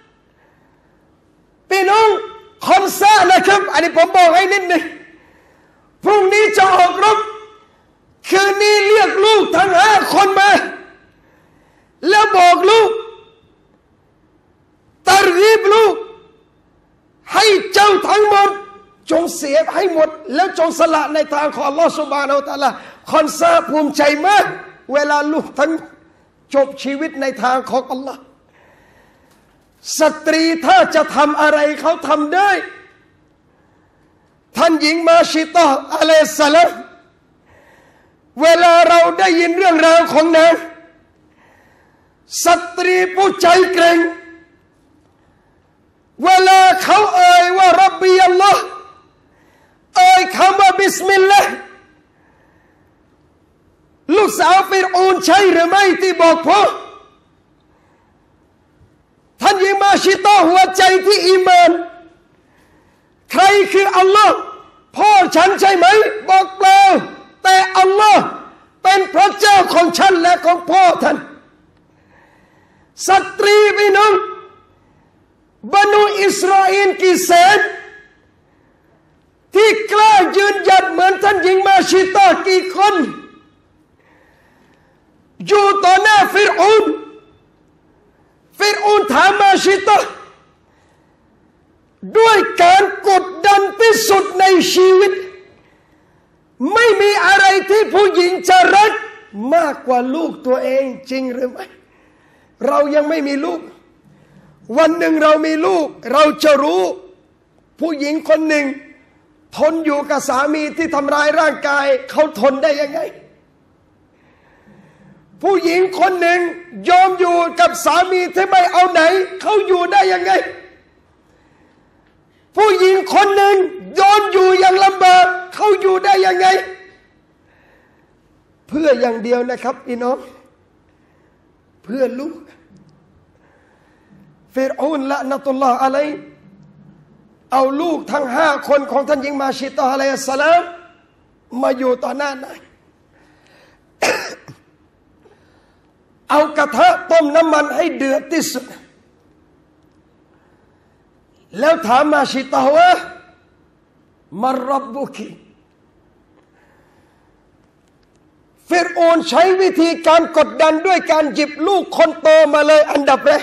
พี่น้องคนซะนะครับอันนี้ผมบอกให้นิดนึงพรุ่งนี้จะออกรบคืนนี้เรียกลูกทั้ง5 คงเสียให้หมดแล้วจงสละในทางของอัลลอฮฺซุบฮานะฮูวะตะอาลาคอนซาภูมิใจมากเวลาลูกทั้งจบชีวิตในทางของอัลลอฮ์สตรีถ้าจะทำอะไรเขาทำได้ท่านหญิงมาชิตะห์อะลัยฮิสสลามเวลาเราได้ยินเรื่องราวของนางสตรีผู้ใจเกรงเวลาเขาเอ่ยว่าร็อบบีอัลลอฮ์เอ่ยคำว่าบิสมิลลาห์ลูกสาวฟิรอูนใช่หรือไม่ที่บอกพ่อท่านหญิงมาชิตะห์หัวใจที่อีมานใครคืออัลลอฮ์พ่อฉันใช่ไหมบอกเปล่าแต่อัลลอฮ์เป็นพระเจ้าของฉันและของพ่อท่านสตรีพี่น้องบรรดาอิสราเอลกี่แสนที่กล้ายืนหยัดเหมือนท่านหญิงมาชิตะห์กี่คนอยู่ต่อหน้าฟิรอูนถามมาชิตะห์ด้วยการกดดันที่สุดในชีวิตไม่มีอะไรที่ผู้หญิงจะรักมากกว่าลูกตัวเองจริงหรือไม่เรายังไม่มีลูกวันหนึ่งเรามีลูกเราจะรู้ผู้หญิงคนหนึ่งทนอยู่กับสามีที่ทำร้ายร่างกายเขาทนได้ยังไงผู้หญิงคนหนึ่งยอมอยู่กับสามีที่ไม่เอาไหนเขาอยู่ได้ยังไงผู้หญิงคนหนึ่งยอมอยู่อย่างลำบากเขาอยู่ได้ยังไงเพื่ออย่างเดียวนะครับพี่น้องเพื่อลูกฟิรอูนละนะตุลลอฮ์อะลัยฮิเอาลูกทั้ง5 คนของท่านหญิงมาชิตะห์อะลัยฮิสสลามมาอยู่ต่อหน้านายเอากระทะต้มน้ำมันให้เดือดที่สุดแล้วถามมาชิตะห์ว่ามันร็อบบุกีฟิรอูนใช้วิธีการกดดันด้วยการหยิบลูกคนโตมาเลยอันดับแรก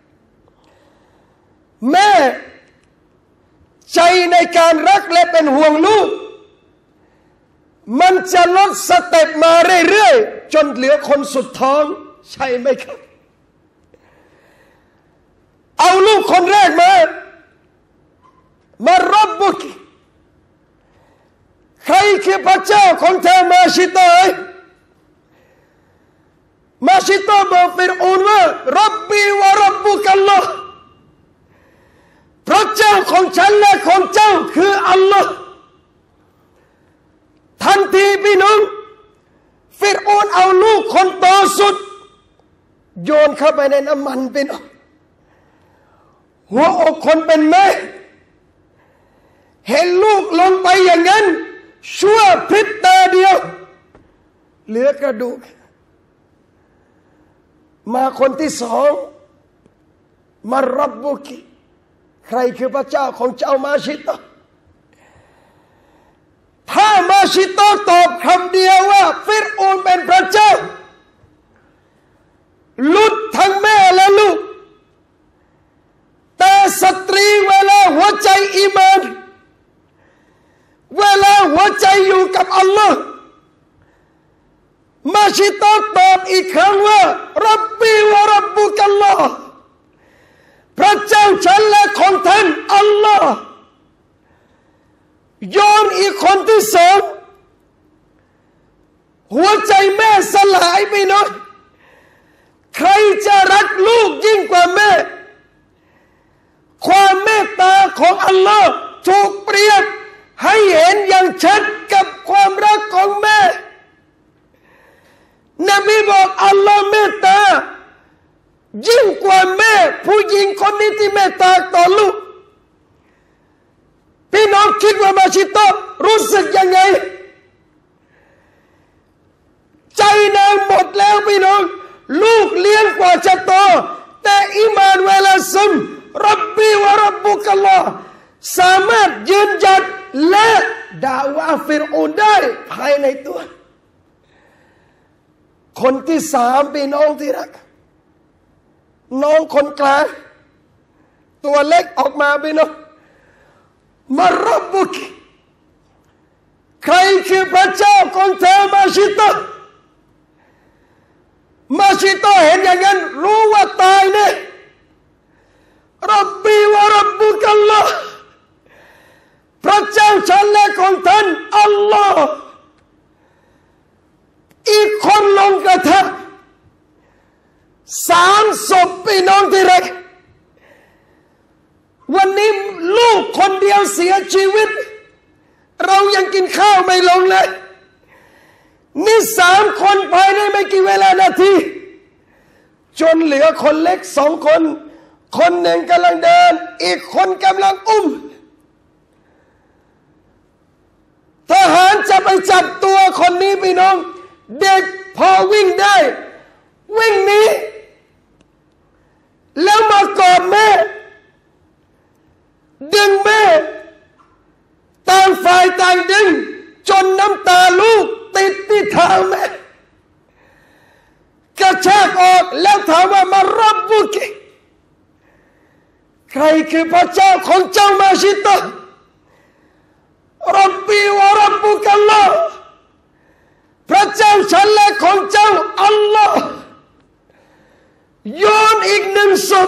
แม่ใจในการรักและเป็นห่วงลูกมันจะลดสเต็ปมาเรื่อยๆจนเหลือคนสุดท้องใช่ไหมครับเอาลูกคนแรกมาร็อบบุกใครคือพระเจ้าของเธอมาชิตะห์มาชิตะห์บอกฟิรอูนว่าร็อบบีวะร็อบบุกัลลอฮ์พระเจ้าของฉันและของเจ้าคืออัลลอฮ์ทันทีพี่น้องฟิรอูนเอาลูกคนโตสุดโยนเข้าไปในน้ำมันพี่น้องหัวอกคนเป็นแม่เห็นลูกลงไปอย่างนั้นชั่วพริบตาเดียวเหลือกระดูกมาคนที่สองมาร็อบบุกีใครคือพระเจ้าของเจ้ามาชิตะห์ถ้ามาชิตะห์ตอบคำเดียวว่าฟิรอูนเป็นพระเจ้าหลุดทั้งแม่และลูกแต่สตรีเวลาหัวใจอีมานเวลาหัวใจอยู่กับอัลลอฮ์มาชิตะห์ตอบอีกครั้งว่าร็อบบีวะร็อบบุกัลลอฮ์พระเจ้าฉันและของท่านอัลลอฮ์โยนอีกคนที่สองหัวใจแม่สลายไปหน่อยใครจะรักลูกยิ่งกว่าแม่ความเมตตาของอัลลอฮ์ถูกเปรียบให้เห็นอย่างชัดกับความรักของแม่นบีบอกอัลลอฮ์เมตตายิ่งกว่าแม่ผู้หญิงคนนี้ที่เมตตาต่อลูกพี่น้องคิดว่ามาชิตะห์รู้สึกยังไงใจนางหมดแล้วพี่น้องลูกเลี้ยงกว่าจะโตแต่อีมานเวลาซึมร็อบบีวะร็อบบุกัลลอฮ์สามารถยืนหยัดและด่าว่าฟิรอูนได้ภายในตัวคนที่สามพี่น้องที่รักน้องคนกลางตัวเล็กออกมาพี่น้องมาร็อบบุกใครคือพระเจ้าของเธอมาชิตะมาชิตะเห็นอย่างนั้นรู้ว่าตายแน่รับบีวะรับบุกัลลอฮ์พระเจ้าฉันและของท่านอัลลอฮ์อีกคนลงกระทะ3 ศพพี่น้องที่รักวันนี้ลูกคนเดียวเสียชีวิตเรายังกินข้าวไม่ลงเลยนี่3 คนภายในไม่กี่เวลานาทีจนเหลือคนเล็ก2 คนคนหนึ่งกำลังเดินอีกคนกำลังอุ้มทหารจะไปจับตัวคนนี้พี่น้องเด็กพอวิ่งได้วิ่งหนีแล้วมากอดแม่ดึงแม่ต่างฝ่ายต่างดึงจนน้ำตาลูกติดที่เท้าแม่กระชากออกแล้วถามว่ามารับบุกิใครคือพระเจ้าของเจ้ามาชิตะรับบีวะรับบุกัลลอฮ์พระเจ้าฉันและของเจ้าอัลลอฮ์โยนอีก1 ศพ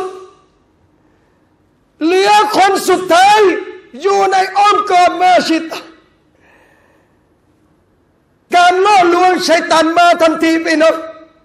เหลือคนสุดท้ายอยู่ในอ้อมกอดมาชิตะการล่อลวงชัยฏอนมาทันทีพี่น้อง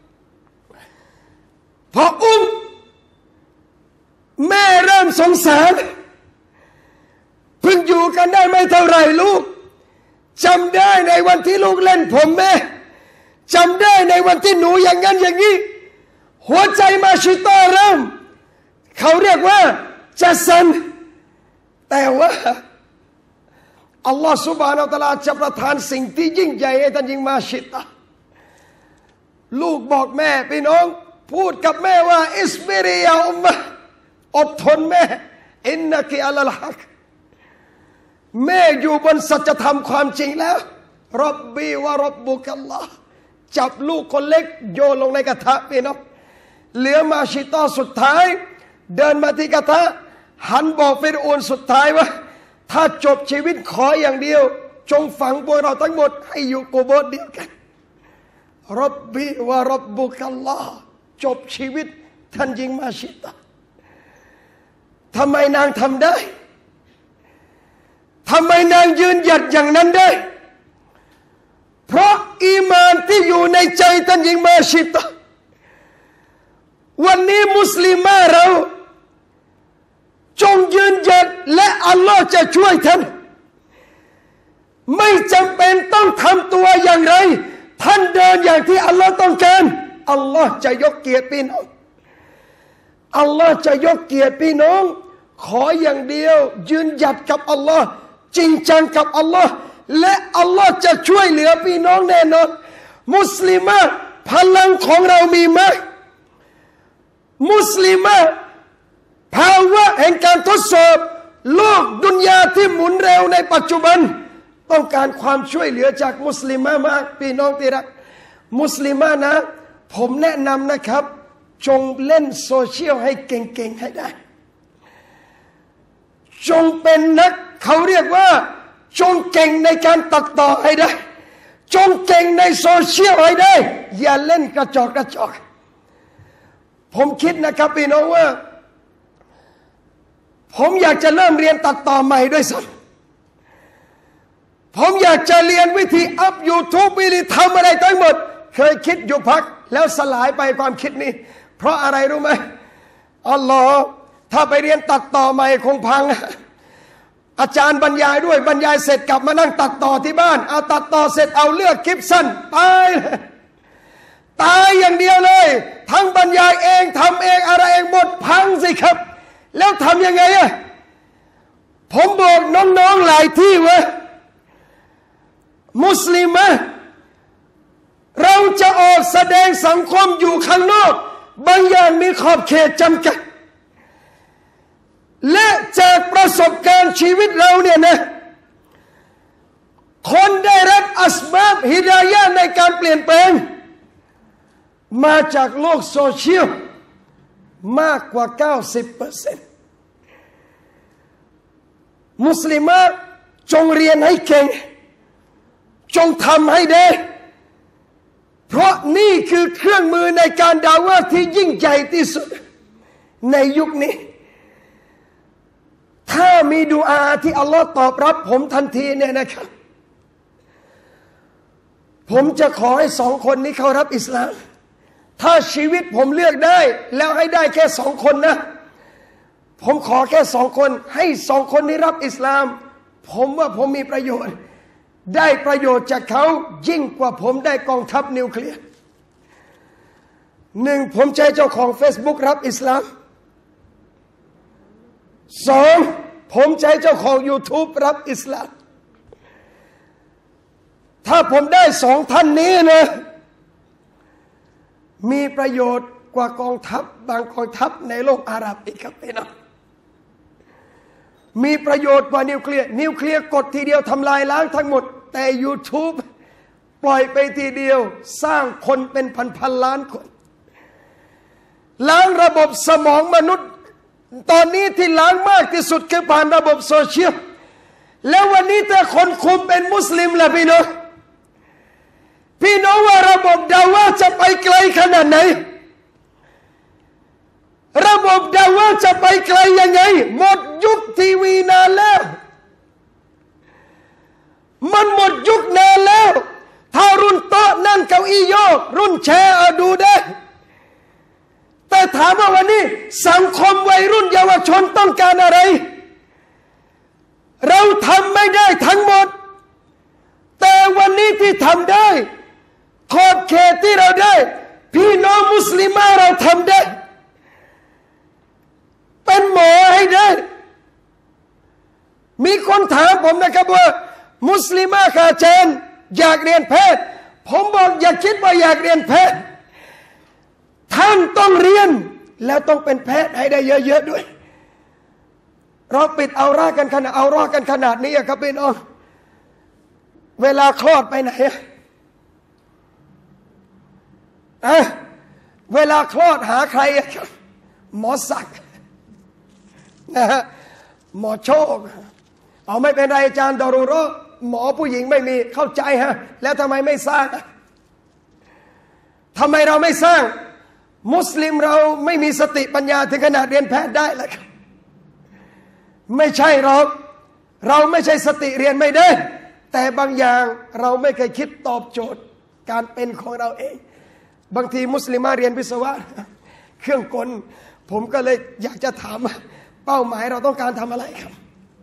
พออุ้มแม่เริ่มสงสารเพิ่งอยู่กันได้ไม่เท่าไหร่ลูกจำได้ในวันที่ลูกเล่นผมแม่จำได้ในวันที่หนูอย่างนั้นอย่างนี้หัวใจมาชิตะเริ่มเขาเรียกว่าจะสั่นแต่ว่าอัลลอฮฺซุบฮานะฮูวะตะอาลาจะประทานสิ่งที่ยิ่งใหญ่ให้ท่านหญิงมาชิตะลูกบอกแม่พี่น้องพูดกับแม่ว่าอิสบิริยาอุมมะอดทนแม่อินนะกิอัลลฮักแม่อยู่บนสัจธรรมความจริงแล้วรับบีวะรับบุกัลลอฮ์จับลูกคนเล็กโยนลงในกระทะพี่น้องเหลือมาชิตะสุดท้ายเดินมาที่กระทะหันบอกฟิรเอานสุดท้ายว่าถ้าจบชีวิตขออย่างเดียวจงฝังพวกเราทั้งหมดให้อยู่กุโบร์เดียวกันรับบีวะรับบุกัลลอฮ์จบชีวิตท่านหญิงมาชิตะทำไมนางทำได้ทำไมนางยืนหยัดอย่างนั้นได้เพราะอีมานที่อยู่ในใจท่านหญิงมาชิตะวันนี้มุสลิมเราจงยืนหยัดและอัลลอฮ์จะช่วยท่านไม่จำเป็นต้องทำตัวอย่างไรท่านเดินอย่างที่อัลลอฮ์ต้องการอัลลอฮ์จะยกเกียรติพี่น้องอัลลอฮ์จะยกเกียรติพี่น้องขออย่างเดียวยืนหยัดกับอัลลอฮ์จริงจังกับอัลลอฮ์และอัลลอฮ์จะช่วยเหลือพี่น้องแน่นอนมุสลิมพลังของเรามีไหมมุสลิมภาวะแห่งการทดสอบโลกดุนยาที่หมุนเร็วในปัจจุบันต้องการความช่วยเหลือจากมุสลิมมากพี่น้องที่รักมุสลิมนะผมแนะนำนะครับจงเล่นโซเชียลให้เก่งๆให้ได้จงเป็นนักเขาเรียกว่าจงเก่งในการตัดต่อให้ได้จงเก่งในโซเชียลให้ได้อย่าเล่นกระจอกผมคิดนะครับพี่น้องว่าผมอยากจะเริ่มเรียนตัดต่อใหม่ด้วยซ้ำผมอยากจะเรียนวิธีอัพ YouTube วิธีทำอะไรทั้งหมดเคยคิดอยู่พักแล้วสลายไปความคิดนี้เพราะอะไรรู้ไหมอัลลอฮ์ถ้าไปเรียนตัดต่อใหม่คงพังอาจารย์บรรยายด้วยบรรยายเสร็จกลับมานั่งตัดต่อที่บ้านเอาตัดต่อเสร็จเอาเลือกคลิปสั้นตายอย่างเดียวเลยทั้งบรรยายเองทำเองอะไรเองหมดพังสิครับแล้วทำยังไงผมบอกน้องๆหลายที่ว่ามุสลิมเราจะออกแสดงสังคมอยู่ข้างนอกบางอย่างมีขอบเขตจำกัดและจากประสบการณ์ชีวิตเราเนี่ยนะคนได้รับอัสบับฮิดายะห์ในการเปลี่ยนแปลงมาจากโลกโซเชียลมากกว่า 90% มุสลิมจงเรียนให้เก่งจงทำให้ได้เพราะนี่คือเครื่องมือในการดาวะห์ที่ยิ่งใหญ่ที่สุดในยุคนี้ถ้ามีดุอาที่อัลลอฮ์ตอบรับผมทันทีเนี่ยนะครับผมจะขอให้2 คนนี้เข้ารับอิสลามถ้าชีวิตผมเลือกได้แล้วให้ได้แค่2 คนนะผมขอแค่2 คนให้2 คนนี้รับอิสลามผมว่าผมมีประโยชน์ได้ประโยชน์จากเขายิ่งกว่าผมได้กองทัพนิวเคลียร์1ผมจะให้เจ้าของ Facebook รับอิสลาม2ผมจะให้เจ้าของ YouTube รับอิสลามถ้าผมได้2 ท่านนี้นะมีประโยชน์กว่ากองทัพบางกองทัพในโลกอาหรับอีกครับพี่น้องมีประโยชน์กว่านิวเคลียร์กดทีเดียวทำลายล้างทั้งหมดแต่ YouTube ปล่อยไปทีเดียวสร้างคนเป็นพันล้านคนล้างระบบสมองมนุษย์ตอนนี้ที่ล้างมากที่สุดคือผ่านระบบโซเชียลแล้ววันนี้แต่คนคุมเป็นมุสลิมล่ะพี่น้องว่าระบบดาวะห์จะไปไกลขนาดไหนระบบดาวะห์จะไปไกลยังไงหมดยุคทีวีนานแล้วมันหมดยุคนานแล้วถ้ารุ่นโต๊ะนั่งเก้าอี้โยกรุ่นแชร์ดูได้แต่ถามว่าวันนี้สังคมวัยรุ่นเยาวชนต้องการอะไรเราทำไม่ได้ทั้งหมดแต่วันนี้ที่ทำได้ขอบเขตที่เราได้พี่น้องมุสลิมเราทำได้เป็นหมอให้ได้มีคนถามผมนะครับว่ามุสลิมค่ะอาจารย์อยากเรียนแพทย์ผมบอกอย่าคิดว่าอยากเรียนแพทย์ท่านต้องเรียนแล้วต้องเป็นแพทย์ให้ได้เยอะๆด้วยเราปิดเอาร่ากันขนาดนี้ครับพี่น้องเวลาคลอดไปไหนเวลาคลอดหาใครหมอศักดิ์นะฮะหมอโชคเอาไม่เป็นไรอาจารย์ดอรูโรหมอผู้หญิงไม่มีเข้าใจฮะแล้วทำไมไม่สร้างทำไมเราไม่สร้างมุสลิมเราไม่มีสติปัญญาถึงขนาดเรียนแพทย์ได้เลยครับไม่ใช่เราไม่ใช่สติเรียนไม่ได้แต่บางอย่างเราไม่เคยคิดตอบโจทย์การเป็นของเราเองบางทีมุสลิมเรียนวิศวะเครื่องกลผมก็เลยอยากจะถามเป้าหมายเราต้องการทำอะไรครับ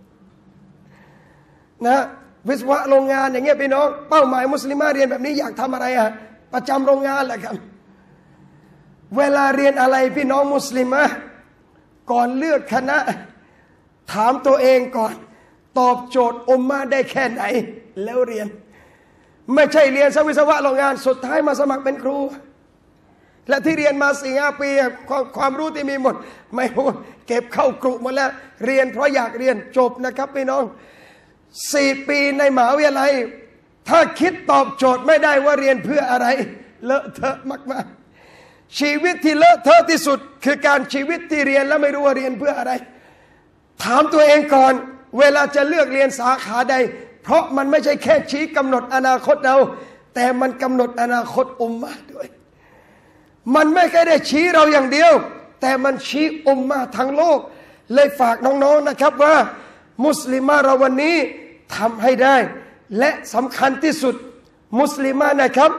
นะวิศวะโรงงานอย่างเงี้ยพี่น้องเป้าหมายมุสลิมเรียนแบบนี้อยากทำอะไรประจำโรงงานแหละครับเวลาเรียนอะไรพี่น้องมุสลิมก่อนเลือกคณะถามตัวเองก่อนตอบโจทย์อุมมะได้แค่ไหนแล้วเรียนไม่ใช่เรียนวิศวะโรงงานสุดท้ายมาสมัครเป็นครูและที่เรียนมา4-5 ปีความรู้ที่มีหมดไม่รู้เก็บเข้ากรุหมดแล้วเรียนเพราะอยากเรียนจบนะครับพี่น้อง4 ปีในมหาวิทยาลัยถ้าคิดตอบโจทย์ไม่ได้ว่าเรียนเพื่ออะไรเลอะเทอะมากๆชีวิตที่เลอะเทอะที่สุดคือการชีวิตที่เรียนแล้วไม่รู้ว่าเรียนเพื่ออะไรถามตัวเองก่อนเวลาจะเลือกเรียนสาขาใดเพราะมันไม่ใช่แค่ชี้กำหนดอนาคตเราแต่มันกำหนดอนาคตอุมมะห์ด้วยมันไม่แค่ได้ชี้เราอย่างเดียวแต่มันชี้อุมมะห์ทั้งโลกเลยฝากน้องๆนะครับว่ามุสลิมเราวันนี้ทำให้ได้และสำคัญที่สุดมุสลิมนะครับ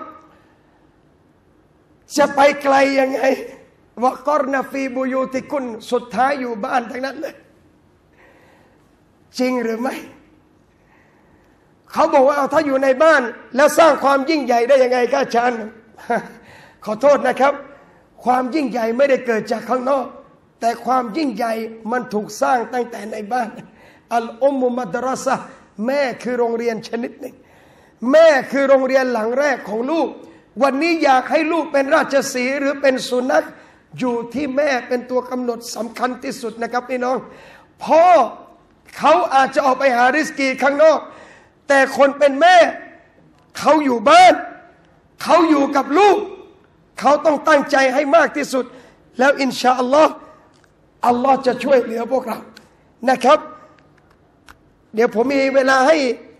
จะไปไกลยังไงวะกอรนะฟีบุยูติกุนสุดท้ายอยู่บ้านทั้งนั้นเลยจริงหรือไม่เขาบอกว่าถ้าอยู่ในบ้านแล้วสร้างความยิ่งใหญ่ได้ยังไงครับอาจารย์ขอโทษนะครับความยิ่งใหญ่ไม่ได้เกิดจากข้างนอกแต่ความยิ่งใหญ่มันถูกสร้างตั้งแต่ในบ้านอัลอุมมุมัดรสะแม่คือโรงเรียนชนิดหนึ่งแม่คือโรงเรียนหลังแรกของลูกวันนี้อยากให้ลูกเป็นราชสีห์หรือเป็นสุนัขอยู่ที่แม่เป็นตัวกำหนดสำคัญที่สุดนะครับพี่น้องพ่อเขาอาจจะออกไปหาริสกีข้างนอกแต่คนเป็นแม่เขาอยู่บ้านเขาอยู่กับลูกเขาต้องตั้งใจให้มากที่สุดแล้วอินชาอัลลอฮ์อัลลอฮ์จะช่วยเหลือพวกเรานะครับเดี๋ยวผมมีเวลาให้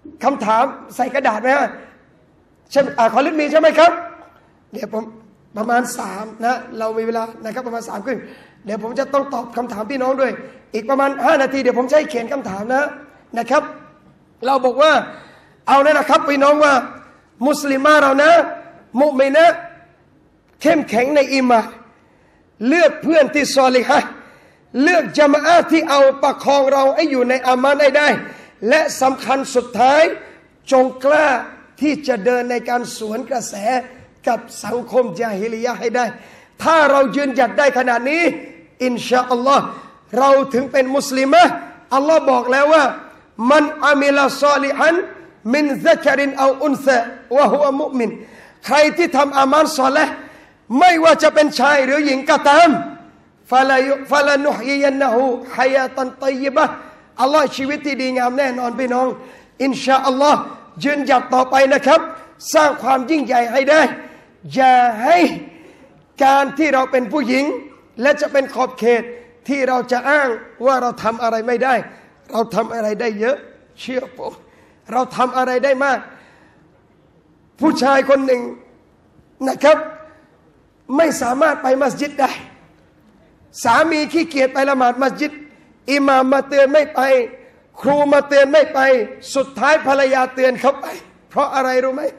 คำถามใส่กระดาษไหมฮะใช่ขอลิมีใช่ไหมครับเดี๋ยวผมประมาณ3นะเรามีเวลานะครับประมาณ3ครึ่งเดี๋ยวผมจะต้องตอบคำถามพี่น้องด้วยอีกประมาณ5นาทีเดี๋ยวผมจะให้เขียนคำถามนะครับเราบอกว่าเอาเลยนะครับพี่น้องว่ามุสลิมเรานะมุมินะเข้มแข็งในอีหม่านเลือกเพื่อนที่ซอลิฮะห์เลือกญะมาอะห์ที่เอาประคองเราให้อยู่ในอามานได้และสำคัญสุดท้ายจงกล้าที่จะเดินในการสวนกระแสกับสังคมญาฮิลิยะห์ให้ได้ถ้าเรายืนหยัดได้ขนาดนี้อินชาอัลลอฮ์เราถึงเป็นมุสลิมะอัลลอฮ์บอกแล้วว่ามันอามิลาซอลิฮันมินซักรินเอาอุนซะวะฮุวะมุอ์มินใครที่ทำอามัลศอลิฮ์ไม่ว่าจะเป็นชายหรือหญิงก็ตามฟะลานุฮยิยันนะฮูฮายาตันฏอยยิบะห์อัลลอฮ์ชีวิตที่ดีงามแน่นอนพี่น้องอินชาอัลลอฮ์ยืนหยัดต่อไปนะครับสร้างความยิ่งใหญ่ให้ได้อย่าให้การที่เราเป็นผู้หญิงและจะเป็นขอบเขตที่เราจะอ้างว่าเราทำอะไรไม่ได้เราทำอะไรได้เยอะเชื่อผมเราทำอะไรได้มากผู้ชายคนหนึ่งนะครับไม่สามารถไปมัสยิดได้สามีขี้เกียจไปละหมาดมัสยิดอิหม่ามมาเตือนไม่ไปครูมาเตือนไม่ไปสุดท้ายภรรยาเตือนเขาไปเพราะอะไรรู้ไหม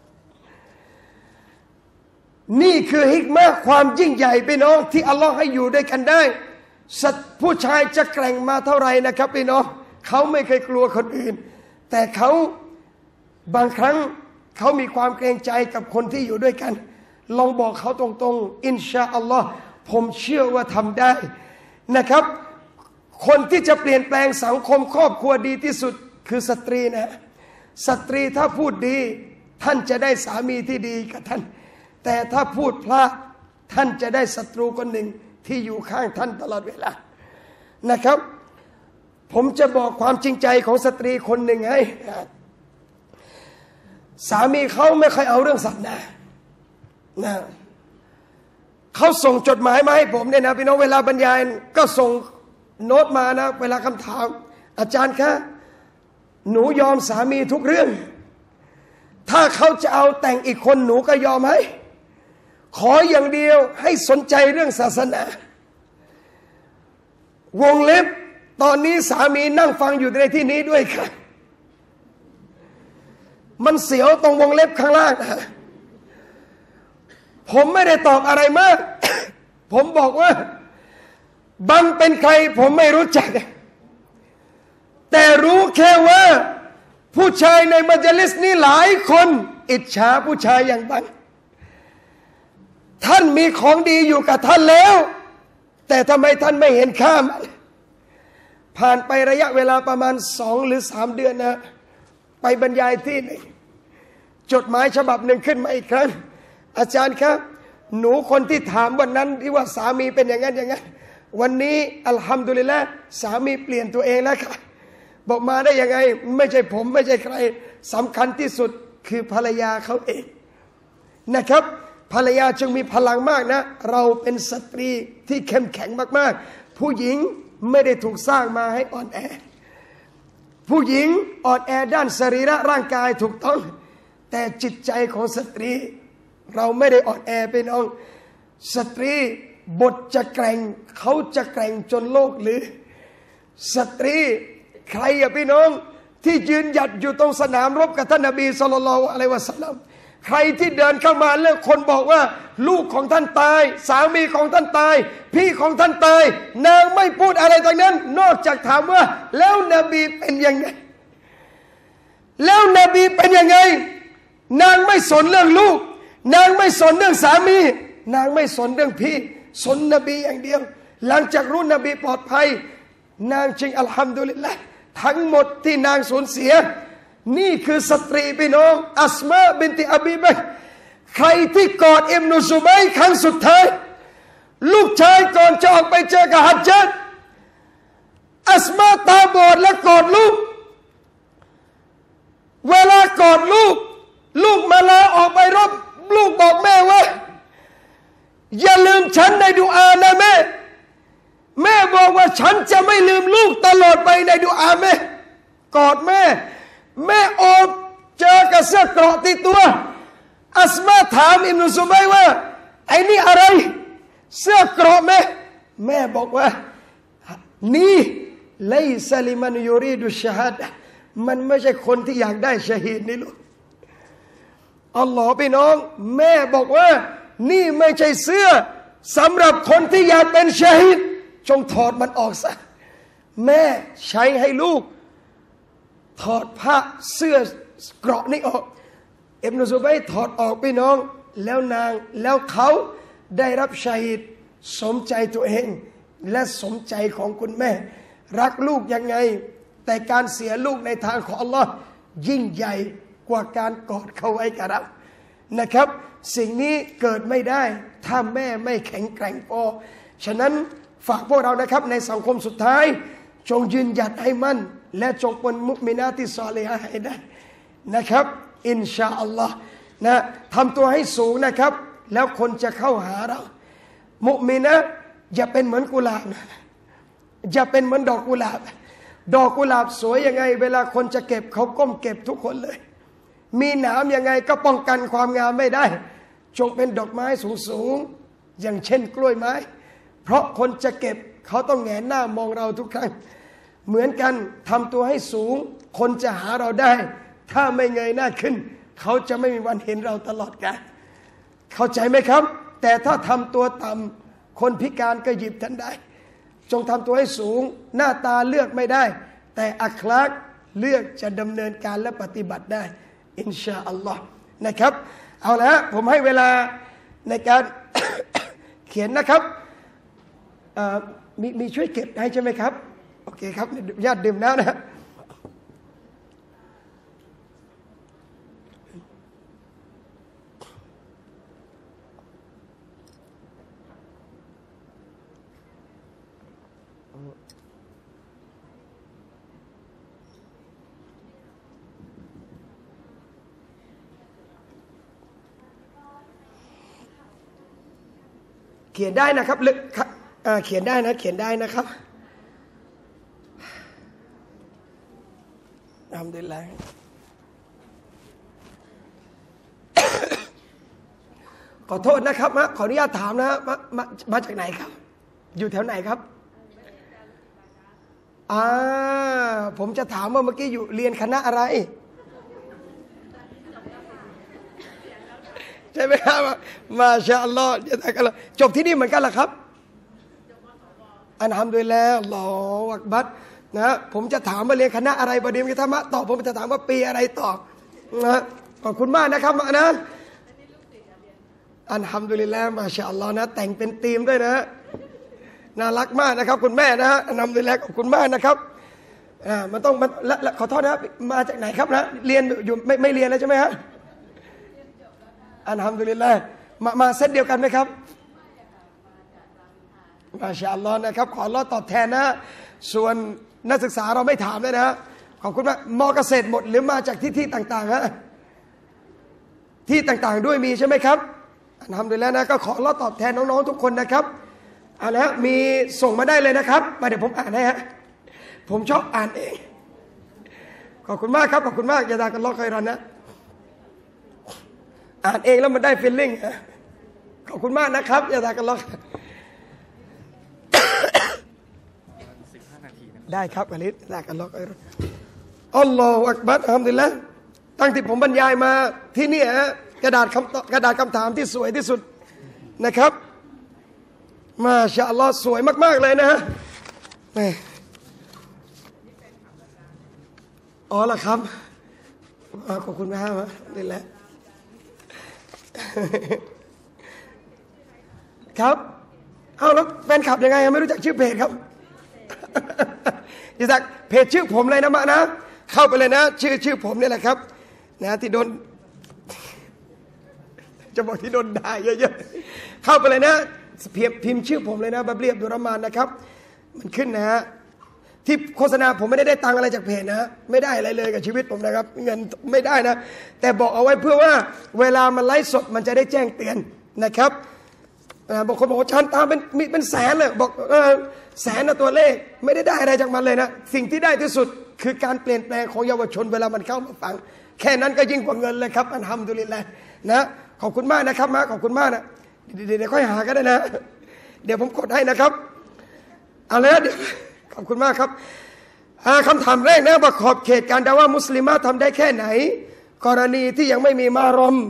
นี่คือฮิกมะห์ความยิ่งใหญ่พี่น้องที่อัลลอฮ์ให้อยู่ด้วยกันได้ผู้ชายจะแกร่งมาเท่าไหร่นะครับพี่น้องเขาไม่เคยกลัวคนอื่นแต่เขาบางครั้งเขามีความเกรงใจกับคนที่อยู่ด้วยกันลองบอกเขาตรงๆอินชาอัลลอฮ์ผมเชื่อว่าทำได้นะครับคนที่จะเปลี่ยนแปลงสังคมครอบครัวดีที่สุดคือสตรีนะสตรีถ้าพูดดีท่านจะได้สามีที่ดีกับท่านแต่ถ้าพูดพลาดท่านจะได้ศัตรูคนหนึ่งที่อยู่ข้างท่านตลอดเวลานะครับผมจะบอกความจริงใจของสตรีคนหนึ่งให้สามีเขาไม่เคยเอาเรื่องศาสนาเขาส่งจดหมายมาให้ผมเนี่ยนะพี่น้องเวลาบรรยายก็ส่งโน้ตมานะเวลาคำถามอาจารย์คะหนูยอมสามีทุกเรื่องถ้าเขาจะเอาแต่งอีกคนหนูก็ยอมให้ขออย่างเดียวให้สนใจเรื่องศาสนาวงเล็บตอนนี้สามีนั่งฟังอยู่ในที่นี้ด้วยค่ะมันเสียวตรงวงเล็บข้างล่างนะผมไม่ได้ตอบอะไรมาก ผมบอกว่าบังเป็นใครผมไม่รู้จักแต่รู้แค่ว่าผู้ชายในมัจลิสนี้หลายคนอิจฉาผู้ชายอย่างบังท่านมีของดีอยู่กับท่านแล้วแต่ทำไมท่านไม่เห็นค่ามันผ่านไประยะเวลาประมาณ2 หรือ 3 เดือนนะไปบรรยายที่หนึ่งจดหมายฉบับหนึ่งขึ้นมาอีกครั้งอาจารย์ครับหนูคนที่ถามวันนั้นที่ว่าสามีเป็นอย่างนั้นอย่างนั้นวันนี้อัลฮัมดุลิลละห์สามีเปลี่ยนตัวเองแล้วค่ะบอกมาได้ยังไงไม่ใช่ผมไม่ใช่ใครสำคัญที่สุดคือภรรยาเขาเองนะครับภรรยาจึงมีพลังมากนะเราเป็นสตรีที่เข้มแข็งมากๆผู้หญิงไม่ได้ถูกสร้างมาให้อ่อนแอผู้หญิงอ่อนแอด้านสรีระร่างกายถูกต้องแต่จิตใจของสตรีเราไม่ได้อ่อนแอไปน้องสตรีบทจะแกร่งเขาจะแกร่งจนโลกหรือสตรีใครอะพี่น้องที่ยืนหยัดอยู่ตรงสนามรบกับท่านนบีศ็อลลัลลอฮุอะลัยฮิวะซัลลัมใครที่เดินเข้ามาแล้วคนบอกว่าลูกของท่านตายสามีของท่านตายพี่ของท่านตายนางไม่พูดอะไรทั้งนั้นนอกจากถามว่าแล้วนบีเป็นยังไงแล้วนบีเป็นยังไงนางไม่สนเรื่องลูกนางไม่สนเรื่องสามีนางไม่สนเรื่องพี่สนนบีอย่างเดียวหลังจากรู้นบีปลอดภัยนางจึงอัลฮัมดุลิลละห์ทั้งหมดที่นางสูญเสียนี่คือสตรีพี่น้องอัสมาบินติอบีบักรใครที่กอดอิบนุซุบัยครั้งสุดท้ายลูกชายก่อนจะออกไปเจอกับฮัจญัดอัสมาตาบอดและกอดลูกเวลากอดลูกมาลาออกไปรบลูกบอกแม่ว่าอย่าลืมฉันในดุอานะแม่บอกว่าฉันจะไม่ลืมลูกตลอดไปในดุอาแม่กอดแม่แม่โอบเจอกับเสื้อเกราะติดตัวอัสมาถามอิบนุซุบัยว่าไอ้นี่อะไรเสื้อเกราะแม่บอกว่านี่ไลซะลิมันยูรีดุชฮาดะมันไม่ใช่คนที่อยากได้ชะฮีดนี่ลูกอัลลอฮ์พี่น้องแม่บอกว่านี่ไม่ใช่เสื้อสำหรับคนที่อยากเป็นชะฮีดจงถอดมันออกซะแม่ใช้ให้ลูกถอดผ้าเสื้อเกราะนี่ออกอิบนุซุบัยถอดออกพี่น้องแล้วเขาได้รับชะฮีดสมใจตัวเองและสมใจของคุณแม่รักลูกยังไงแต่การเสียลูกในทางของอัลลอฮ์ยิ่งใหญ่กว่าการกอดเขาไว้กับเรานะครับสิ่งนี้เกิดไม่ได้ถ้าแม่ไม่แข็งแกร่งพอฉะนั้นฝากพวกเรานะครับในสังคมสุดท้ายจงยืนหยัดให้มั่นและจงเป็นมุมินาที่ซอลิฮะให้ได้นะครับอินชาอัลลอฮ์นะทำตัวให้สูงนะครับแล้วคนจะเข้าหาเรามุมินะอย่าเป็นเหมือนกุหลาบอย่าเป็นเหมือนดอกกุหลาบดอกกุหลาบสวยยังไงเวลาคนจะเก็บเขาก้มเก็บทุกคนเลยมีหนามยังไงก็ป้องกันความงามไม่ได้จงเป็นดอกไม้สูงๆอย่างเช่นกล้วยไม้เพราะคนจะเก็บเขาต้องแงนหน้ามองเราทุกครั้งเหมือนกันทำตัวให้สูงคนจะหาเราได้ถ้าไม่เงยหน้าขึ้นเขาจะไม่มีวันเห็นเราตลอดกาลเข้าใจไหมครับแต่ถ้าทำตัวต่ำคนพิการก็หยิบท่านได้จงทำตัวให้สูงหน้าตาเลือกไม่ได้แต่อัคลากเลือกจะดำเนินการและปฏิบัติได้อินชาอัลลอฮ์นะครับเอาละผมให้เวลาในการ เขียนนะครับมีช่วยเก็บให้ใช่ไหมครับโอเคครับญาติดื่มน้ำนะเขียนได้นะครับเขียนได้นะเขียนได้นะครับอัลฮัมดุลิลลาห์ขอโทษนะครับขออนุญาตถามนะมาจากไหนครับอยู่แถวไหนครับผมจะถามว่าเมื่อกี้อยู่เรียนคณะอะไรใช่ไหมครับมาชาอัลลอฮ์จบที่นี่เหมือนกันเหรอครับอัลฮัมดุลิลลาห์อัลลอฮฺอักบัรนะผมจะถามว่าเรียนคณะอะไรประเดี๋ยวมิธรรมะตอบผมจะถามว่าปีอะไรตอบนะขอบคุณมากนะครับนะอัลฮัมดุลิลลาห์มาชาอัลลอฮ์นะแต่งเป็นธีมด้วยนะน่ารักมากนะครับคุณแม่นะอัลฮัมดุลิลลาห์ขอบคุณมากนะครับมันต้องขอโทษนะมาจากไหนครับนะเรียนอยู่ไม่เรียนแล้วใช่ไหมฮะอัลฮัมดุลิลลาห์มาเซตเดียวกันไหมครับมาชาอัลลอฮ์นะครับขออัลลอฮ์ตอบแทนนะส่วนนักศึกษาเราไม่ถามเลยนะขอบคุณมากมอเกษตรหมดหรือมาจากที่ต่างๆฮะที่ต่างๆด้วยมีใช่ไหมครับอัลฮัมดุลิลลาห์นะก็ขออัลลอฮ์ตอบแทนน้องๆทุกคนนะครับเอาละมีส่งมาได้เลยนะครับมาเดี๋ยวผมอ่านให้ฮะผมชอบอ่านเองขอบคุณมากครับขอบคุณมากยาดากันล็อกไครอนนะอ่านเองแล้วมันได้ฟีลลิ่งขอบคุณมากนะครับยาดากันล็อกได้ครับอลิสยาดากันล็อกไครอนอัลลอฮฺอักบัรอัลฮัมดุลิลละห์ตั้งที่ผมบรรยายมาที่นี่ฮะกระดาษคำถามที่สวยที่สุดนะครับมาชาอัลลอฮ์สวยมากๆเลยนะฮะอ๋อเหรอครับขอบคุณมากครับนี่แหละครับเอาแล้วแฟนคลับยังไงไม่รู้จักชื่อเพจครับอยากเพจชื่อผมเลยนะมะนะเข้าไปเลยนะชื่อผมนี่แหละครับนะที่โดนจะบอกที่โดนด่าเยอะๆเข้าไปเลยนะพิมพ์ชื่อผมเลยนะบับเรียบดุรมานนะครับมันขึ้นนะฮะที่โฆษณาผมไม่ได้ตังอะไรจากเพจนะไม่ได้อะไรเลยกับชีวิตผมนะครับเงินไม่ได้นะแต่บอกเอาไว้เพื่อว่าเวลามันไลฟ์สดมันจะได้แจ้งเตือนนะครับบางคนบอกว่าฉันตามเป็นแสนเลยบอกแสนนะตัวเลขไม่ได้อะไรจากมันเลยนะสิ่งที่ได้ที่สุดคือการเปลี่ยนแปลงของเยาวชนเวลามันเข้ามาฟังแค่นั้นก็ยิ่งกว่าเงินเลยครับอัลฮัมดุลิลละห์นะขอบคุณมากนะครับมาขอบคุณมากนะเดี๋ยวค่อยหาก็ได้นะเดี๋ยวผมกดให้นะครับเอาเลยเดี๋ยวขอบคุณมากครับคำถามแรกนะว่าขอบเขตการดะวะห์มุสลิมะทำได้แค่ไหนกรณีที่ยังไม่มีมารอม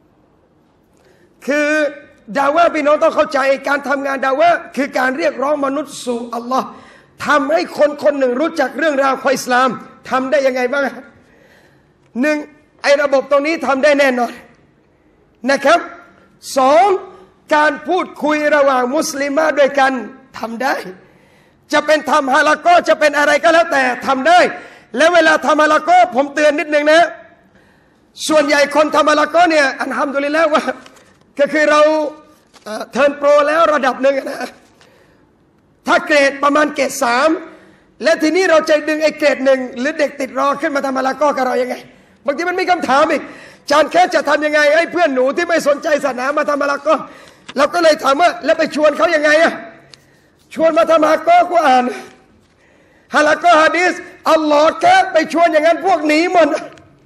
คือดะวะห์พี่น้องต้องเข้าใจการทำงานดะวะห์คือการเรียกร้องมนุษย์สู่อัลลอฮ์ทำให้คนคนหนึ่งรู้จักเรื่องราวของอิสลามทำได้ยังไงบ้างหนึ่งไอ้ระบบตรงนี้ทำได้แน่นอนนะครับสองการพูดคุยระหว่างมุสลิมะด้วยกันทำได้จะเป็นทำฮาละก็จะเป็นอะไรก็แล้วแต่ทำได้และเวลาทำฮาละก็ผมเตือนนิดนึงนะส่วนใหญ่คนทำฮาละก็เนี่ยอัลฮัมดุลิลละห์ว่าก็คือเราเทิร์นโปรแล้วระดับหนึ่งนะถ้าเกรดประมาณเกรด3และทีนี้เราจะดึงไอ้เกรด1หรือเด็กติดรอขึ้นมาทำฮาละก็กับเรายังไงบางทีมันมีคำถามอีกจานแค่จะทำยังไงให้เพื่อนหนูที่ไม่สนใจศาสนามาทำฮาละก็เราก็เลยถามว่าแล้วไปชวนเขายังไงอะชวนมาทำฮาละก็กูอ่านฮาละก็ฮะดีษอัลลอฮ์แค่ไปชวนอย่างนั้นพวกหนีหมด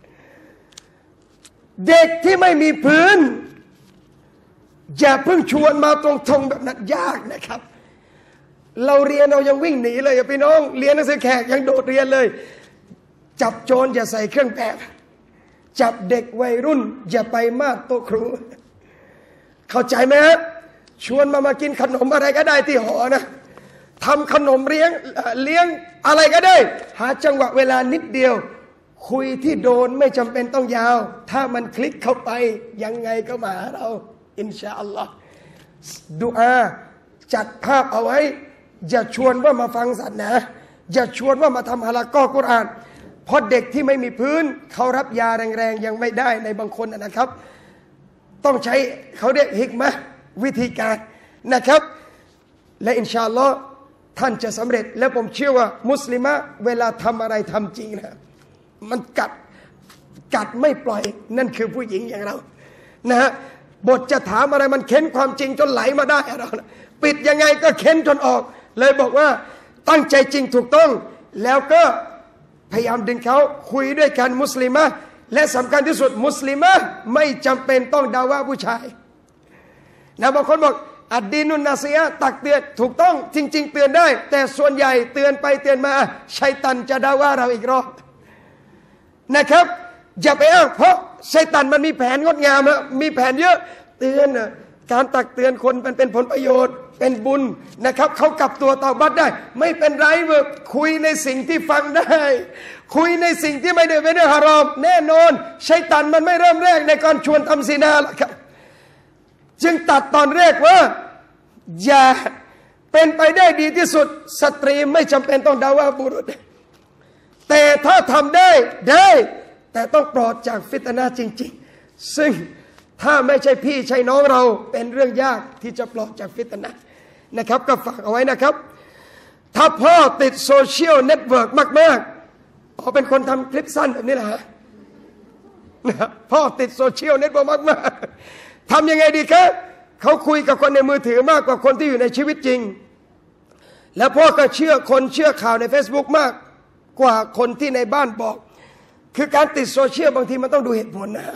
เด็กที่ไม่มีพื้นอย่าเพิ่งชวนมาตรงๆแบบนั้นยากนะครับเราเรียนเรายังวิ่งหนีเลยพี่น้องเรียนหนังสือแขกยังโดดเรียนเลยจับโจรอย่าใส่เครื่องแบบจับเด็กวัยรุ่นอย่าไปมาดโต๊ะครูเข้าใจไหมครับชวนมากินขนมอะไรก็ได้ที่หอนะทำขนมเลี้ยงอะไรก็ได้หาจังหวะเวลานิดเดียวคุยที่โดนไม่จำเป็นต้องยาวถ้ามันคลิกเข้าไปยังไงก็มาหาเราอินชาอัลลอฮ์ดุอาจัดภาพเอาไว้อย่าชวนว่ามาฟังศาสนาอย่าชวนว่ามาทำฮาละก็กุรอานเพราะเด็กที่ไม่มีพื้นเขารับยาแรงๆยังไม่ได้ในบางคนนะครับต้องใช้เขาเรียกฮิกมะวิธีการนะครับและอินชาอัลลอฮ์ท่านจะสำเร็จและผมเชื่อว่ามุสลิมะเวลาทำอะไรทำจริงนะมันกัดไม่ปล่อยนั่นคือผู้หญิงอย่างเรานะฮะบทจะถามอะไรมันเค้นความจริงจนไหลมาได้เราปิดยังไงก็เค้นจนออกเลยบอกว่าตั้งใจจริงถูกต้องแล้วก็พยายามดึงเขาคุยด้วยกันมุสลิมะและสำคัญที่สุดมุสลิมะไม่จำเป็นต้องดาวะผู้ชายนะบางคนบอกอัดดีนุนนาซียะตักเตือนถูกต้องจริงๆเตือนได้แต่ส่วนใหญ่เตือนไปเตือนมาชัยตันจะดาวะเราอีกรอบนะครับอย่าไปอ้างเพราะชัยตันมันมีแผนงดงามนะมีแผนเยอะเตือนนะการตักเตือนคนมันเป็นผลประโยชน์เป็นบุญนะครับเขากลับตัวตอบัตได้ไม่เป็นไรเว้ยคุยในสิ่งที่ฟังได้คุยในสิ่งที่ไม่ได้เป็นเรื่องฮารอมแน่นอนชัยตันมันไม่เริ่มแรกในการชวนทำซินาหรอกครับจึงตัดตอนแรกว่าอย่าเป็นไปได้ดีที่สุดสตรีไม่จำเป็นต้องดาวะบุรุษแต่ถ้าทำได้แต่ต้องปลอดจากฟิตนะห์จริงๆซึ่งถ้าไม่ใช่พี่ใช่น้องเราเป็นเรื่องยากที่จะปลอดจากฟิตนะห์นะครับก็ฝากเอาไว้นะครับถ้าพ่อติดโซเชียลเน็ตเวิร์กมากๆพ่อเป็นคนทำคลิปสั้นแบบนี้แหละฮะพ่อติดโซเชียลเน็ตเวิร์กมากๆทำยังไงดีครับเขาคุยกับคนในมือถือมากกว่าคนที่อยู่ในชีวิตจริงแล้วพ่อก็เชื่อข่าวใน Facebook มากกว่าคนที่ในบ้านบอกคือการติดโซเชียลบางทีมันต้องดูเหตุผลนะ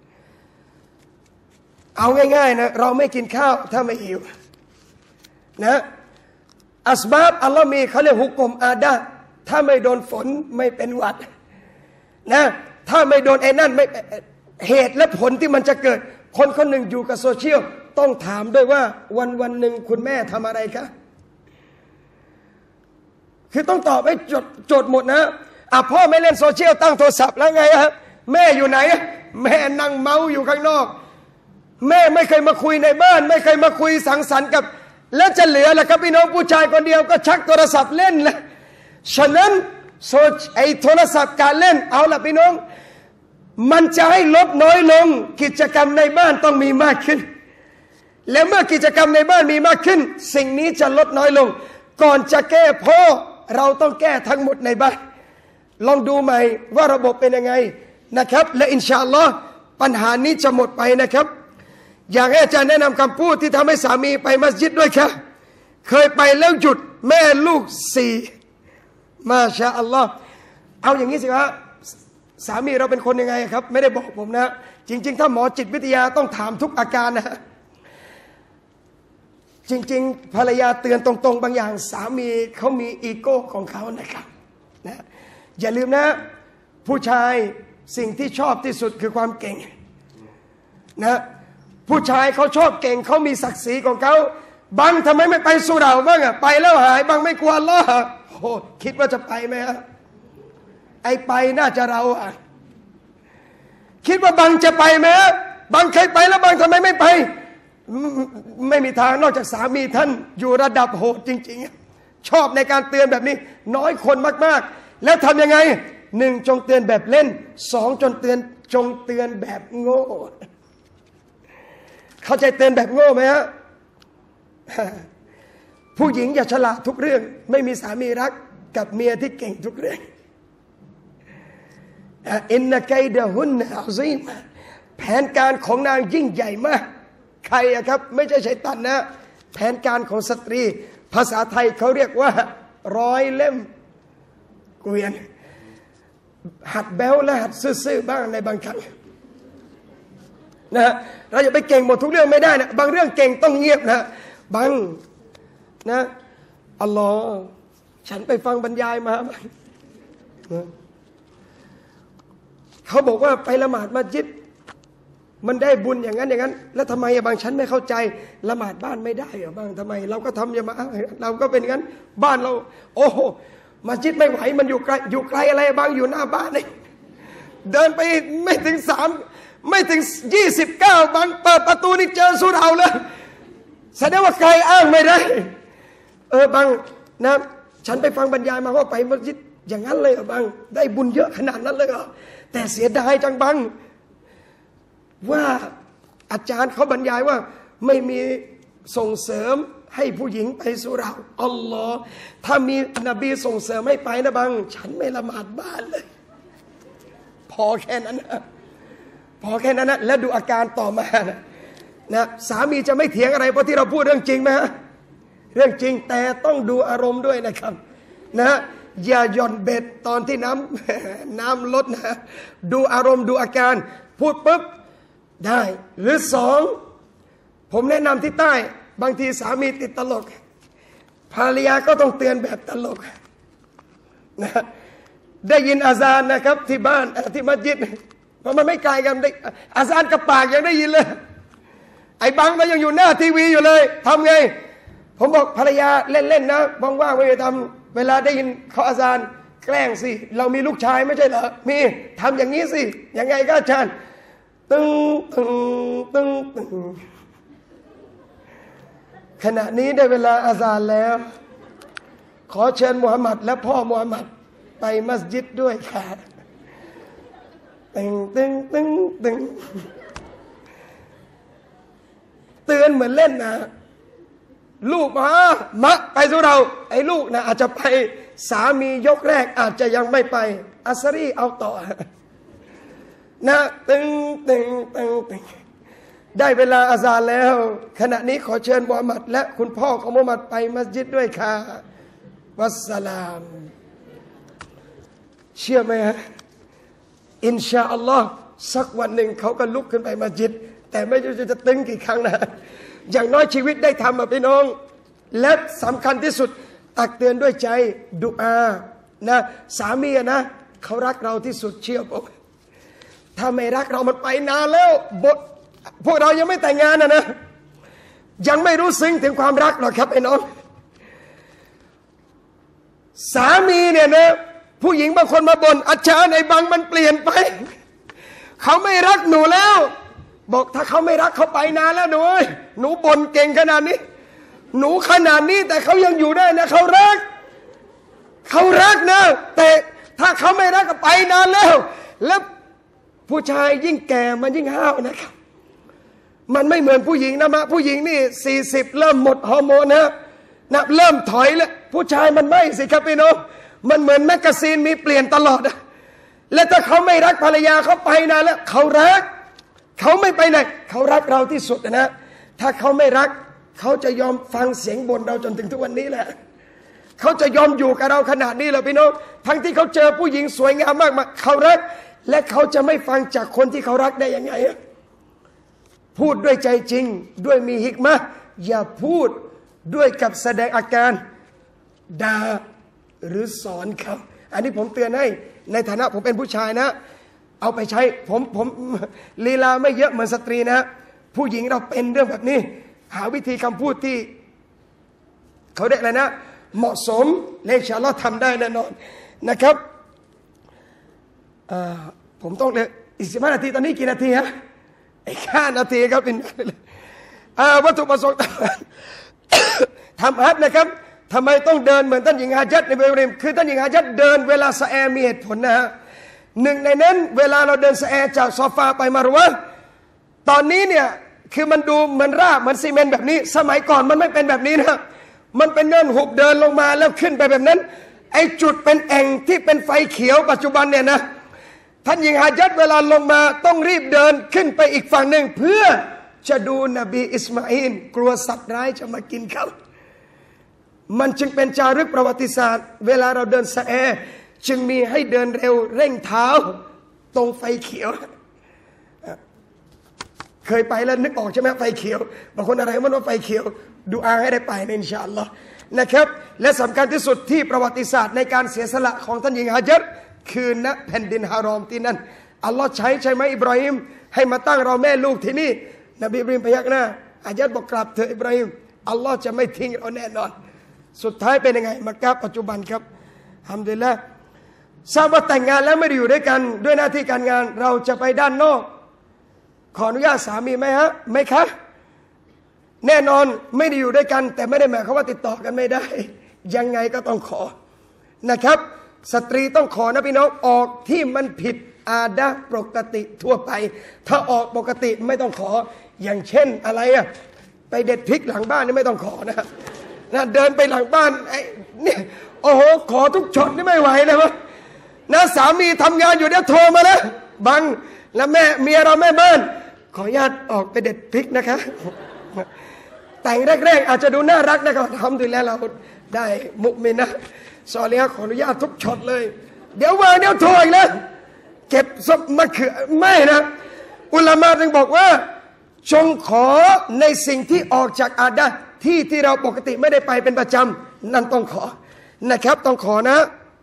เอาง่ายๆนะเราไม่กินข้าวถ้าไม่หิวนะอัสบาบอัลลอฮ์มีเขาเรียกฮุกมอาดะถ้าไม่โดนฝนไม่เป็นหวัดนะถ้าไม่โดนไอ้นั่นไม่เหตุและผลที่มันจะเกิดคนคนหนึ่งอยู่กับโซเชียลต้องถามด้วยว่าวันหนึ่งคุณแม่ทำอะไรคะคือต้องตอบให้จดหมดนะพ่อไม่เล่นโซเชียลตั้งโทรศัพท์แล้วไงครับแม่อยู่ไหนแม่นั่งเมาอยู่ข้างนอกแม่ไม่เคยมาคุยในบ้านไม่เคยมาคุยสังสรรค์กับแล้วจะเหลือล่ะครับพี่น้องผู้ชายคนเดียวก็ชักโทรศัพท์เล่นละฉะนั้นโทรศัพท์การเล่นเอาล่ะพี่น้องมันจะให้ลดน้อยลงกิจกรรมในบ้านต้องมีมากขึ้นและเมื่อกิจกรรมในบ้านมีมากขึ้นสิ่งนี้จะลดน้อยลงก่อนจะแก้พ่อเราต้องแก้ทั้งหมดในบ้านลองดูใหม่ว่าระบบเป็นยังไงนะครับและอินชาอัลลอฮ์ปัญหานี้จะหมดไปนะครับอยากให้อาจารย์แนะนำคำพูดที่ทำให้สามีไปมัสยิดด้วยค่ะเคยไปแล้วหยุดแม่ลูก4มาชาอัลลอฮ์เอาอย่างนี้สิครับสามีเราเป็นคนยังไงครับไม่ได้บอกผมนะจริงๆถ้าหมอจิตวิทยาต้องถามทุกอาการนะจริงๆภรรยาเตือนตรงๆบางอย่างสามีเขามีอีโก้ของเขานะครับนะอย่าลืมนะผู้ชายสิ่งที่ชอบที่สุดคือความเก่งนะผู้ชายเขาชอบเก่งเขามีศักดิ์ศรีของเขาบังทำไมไม่ไปสุเหร่าบ้างอะไปแล้วหายบังไม่กลัวล้อโอ้คิดว่าจะไปไหมฮะไอไปน่าจะเราอะคิดว่าบังจะไปไหมบังเคยไปแล้วบังทำไมไม่ไปไม่มีทางนอกจากสามีท่านอยู่ระดับโหดจริงๆชอบในการเตือนแบบนี้น้อยคนมากๆแล้วทำยังไงหนึ่งจงเตือนแบบเล่นสองจงเตือนแบบโง่เข้าใจเตือนแบบโง่ไหมฮะผู้หญิงอย่าฉลาดทุกเรื่องไม่มีสามีรักกับเมียที่เก่งทุกเรื่องอินนะไกดะฮุนอาซีมแผนการของนางยิ่งใหญ่มากใครอะครับไม่ใช่ชัยฏอนนะแผนการของสตรีภาษาไทยเขาเรียกว่าร้อยเล่มเกวียนหัดแบ้วและหัดซื่อๆบ้างในบางครั้งนะเราอย่าไปเก่งหมดทุกเรื่องไม่ได้นะบางเรื่องเก่งต้องเงียบนะบางนะอัลลอฮ์ฉันไปฟังบรรยายมาเขาบอกว่าไปละหมาดมัสยิดมันได้บุญอย่างนั้นอย่างนั้นแล้วทำไมบางฉันไม่เข้าใจละหมาดบ้านไม่ได้อะบางทำไมเราก็ทำอย่ามาเราก็เป็นงั้นบ้านเราโอ้โหมัสยิดไม่ไหวมันอยู่ไกลอะไรบางอยู่หน้าบ้านเองเดินไปไม่ถึง29บางเปิดประตูนี่เจอสุเหร่าเลยแสดงว่าใครอ้างไม่ได้บางนะฉันไปฟังบรรยายมาว่าไปมัสยิดอย่างนั้นเลยบางได้บุญเยอะขนาดนั้นเลยเหรอแต่เสียดายจังบางว่าอาจารย์เขาบรรยายว่าไม่มีส่งเสริมให้ผู้หญิงไปสุเหร่าอัลลอฮ์ถ้ามีนบีส่งเสริมให้ไปนะบางฉันไม่ละหมาดบ้านเลยพอแค่นั้นนะพอแค่นั้นนะแล้วดูอาการต่อมานะสามีจะไม่เถียงอะไรเพราะที่เราพูดเรื่องจริงไหมเรื่องจริงแต่ต้องดูอารมณ์ด้วยนะครับนะอย่าหย่อนเบ็ดตอนที่น้ำลดนะดูอารมณ์ดูอาการพูดปุ๊บได้หรือสองผมแนะนำที่ใต้บางทีสามีติดตลกภรรยาก็ต้องเตือนแบบตลกนะได้ยินอาซานนะครับที่บ้านที่มัสยิดเพราะมันไม่ไกลกันได้อาซานกับปากยังได้ยินเลยไอ้บังก็ยังอยู่หน้าทีวีอยู่เลยทำไงผมบอกภรรยาเล่นๆนะว่างๆไม่ไปทำเวลาได้ยินเขาอาซานแกล้งสิเรามีลูกชายไม่ใช่เหรอมีทำอย่างนี้สิยังไงก็อาจารย์ตึงขณะนี้ได้เวลาอาซานแล้วขอเชิญมุฮัมมัดและพ่อมุฮัมมัดไปมัสยิดด้วยค่ะตึงเตือนเหมือนเล่นนะลูกมาไปสู่เราไอ้ลูกนะอาจจะไปสามียกแรกอาจจะยังไม่ไปอัสรีเอาต่อนะตึงได้เวลาอาซานแล้วขณะนี้ขอเชิญมุฮัมมัดและคุณพ่อของมุฮัมมัดไปมัสยิดด้วยค่ะวัสสลามเชื่อไหมฮะอินชาอัลลอฮ์สักวันหนึ่งเขาก็ลุกขึ้นไปมัสยิดแต่ไม่รู้จะตึงกี่ครั้งนะอย่างน้อยชีวิตได้ทำพี่น้องและสำคัญที่สุดตักเตือนด้วยใจดุอานะสามีนะเขารักเราที่สุดเชื่อผมถ้าไม่รักเรามันไปนานแล้วพวกเรายังไม่แต่งงานนะยังไม่รู้ซึ้งถึงความรักหรอกครับไอ้น้องสามีเนี่ยนะผู้หญิงบางคนมาบ่นอาจารย์ไอ้บังมันเปลี่ยนไปเขาไม่รักหนูแล้วบอกถ้าเขาไม่รักเขาไปนานแล้วหนูหนูบ่นเก่งขนาดนี้หนูขนาดนี้แต่เขายังอยู่ได้นะเขารักนะแต่ถ้าเขาไม่รักก็ไปนานแล้วผู้ชายยิ่งแก่มันยิ่งห้าวนะครับมันไม่เหมือนผู้หญิงนะผู้หญิงนี่40เริ่มหมดฮอร์โมนนะเริ่มถอยแล้วผู้ชายมันไม่สิครับพี่น้องมันเหมือนแมกกาซีนมีเปลี่ยนตลอดและถ้าเขาไม่รักภรรยาเขาไปนานแล้วเขารักเขาไม่ไปไหนเขารักเราที่สุดนะถ้าเขาไม่รักเขาจะยอมฟังเสียงบ่นเราจนถึงทุกวันนี้แหละเขาจะยอมอยู่กับเราขนาดนี้เหรอพี่น้องทั้งที่เขาเจอผู้หญิงสวยงามมากมาเขารักและเขาจะไม่ฟังจากคนที่เขารักได้ยังไงพูดด้วยใจจริงด้วยมีฮิกมะห์อย่าพูดด้วยกับแสดงอาการด่าหรือสอนเขาอันนี้ผมเตือนให้ในฐานะผมเป็นผู้ชายนะเอาไปใช้ผมลีลาไม่เยอะเหมือนสตรีนะผู้หญิงเราเป็นเรื่องแบบนี้หาวิธีคำพูดที่เขาเรียกอะไรนะเหมาะสมและอินชาอัลเลาะห์ทำได้แน่นอนนะครับผมต้องเลยอีก15 นาทีตอนนี้กี่นาทีฮะอีก5 นาทีครับเป็นวัตถุประสงค์ทำฮัจญ์นะครับทำไมต้องเดินเหมือนท่านหญิงฮะญัดในเบริมคือท่านหญิงฮะญัดเดินเวลาสะแอมีเหตุผลนะฮะหนึ่งในนั้นเวลาเราเดินสะแอจากซอฟาไปมารวะตอนนี้เนี่ยคือมันดูเหมือนราบเหมือนซีเมนต์แบบนี้สมัยก่อนมันไม่เป็นแบบนี้นะมันเป็นเนินหุบเดินลงมาแล้วขึ้นไปแบบนั้นไอ้จุดเป็นแอ่งที่เป็นไฟเขียวปัจจุบันเนี่ยนะท่านหญิงฮะญัดเวลาลงมาต้องรีบเดินขึ้นไปอีกฝั่งหนึ่งเพื่อจะดูนบีอิสมาอิลกลัวสัตว์ร้ายจะมากินเขามันจึงเป็นจารึกประวัติศาสตร์เวลาเราเดินสะแอจึงมีให้เดินเร็วเร่งเท้าตรงไฟเขียวเคยไปแล้วนึกออกใช่ไหมไฟเขียวบางคนอะไรมันว่าไฟเขียวดูอาให้ได้ไปในอินชาอัลลอฮ์นะครับและสำคัญที่สุดที่ประวัติศาสตร์ในการเสียสละของท่านหญิงฮะญัดคือณแผ่นดินฮารอมที่นั่นอัลลอฮ์ใช่ไหมอิบราฮิมให้มาตั้งเราแม่ลูกที่นี่นบีอิบราฮิมพยักหน้าฮะญัดบอกกลับเถอะอิบราฮิมอัลลอฮ์จะไม่ทิ้งเราแน่นอนสุดท้ายเป็นยังไงมักกะฮ์ปัจจุบันครับฮัมดุลิลละห์ทราบว่าแต่งงานแล้วไม่ได้อยู่ด้วยกันด้วยหน้าที่การงานเราจะไปด้านนอกขออนุญาตสามีไหมฮะไม่คะแน่นอนไม่ได้อยู่ด้วยกันแต่ไม่ได้หมายความว่าติดต่อกันไม่ได้ยังไงก็ต้องขอนะครับสตรีต้องขอนะพี่น้องออกที่มันผิดอาดะห์ปกติทั่วไปถ้าออกปกติไม่ต้องขออย่างเช่นอะไรอะไปเด็ดพริกหลังบ้านนี่ไม่ต้องขอนะเดินไปหลังบ้านไอ้นี่โอ้โหขอทุกช็อตนี่ไม่ไหวเลยวะนะสามีทำงานอยู่เดี๋ยวโทรมาแล้วบังแล้วแม่เมียเราแม่บ้านขออนุญาตออกไปเด็ดพริกนะคะแต่งแรกๆอาจจะดูน่ารักนะครับทำดูแลเราได้มุกมินนะซอเลียขออนุญาตทุกช็อตเลยเดี๋ยววางเดี๋ยวโทรอีกแล้วเก็บศพมะเขือไม่นะอุลามะจึงบอกว่าจงขอในสิ่งที่ออกจากอาดะห์ที่เราปกติไม่ได้ไปเป็นประจำนั่นต้องขอนะครับต้องขอนะ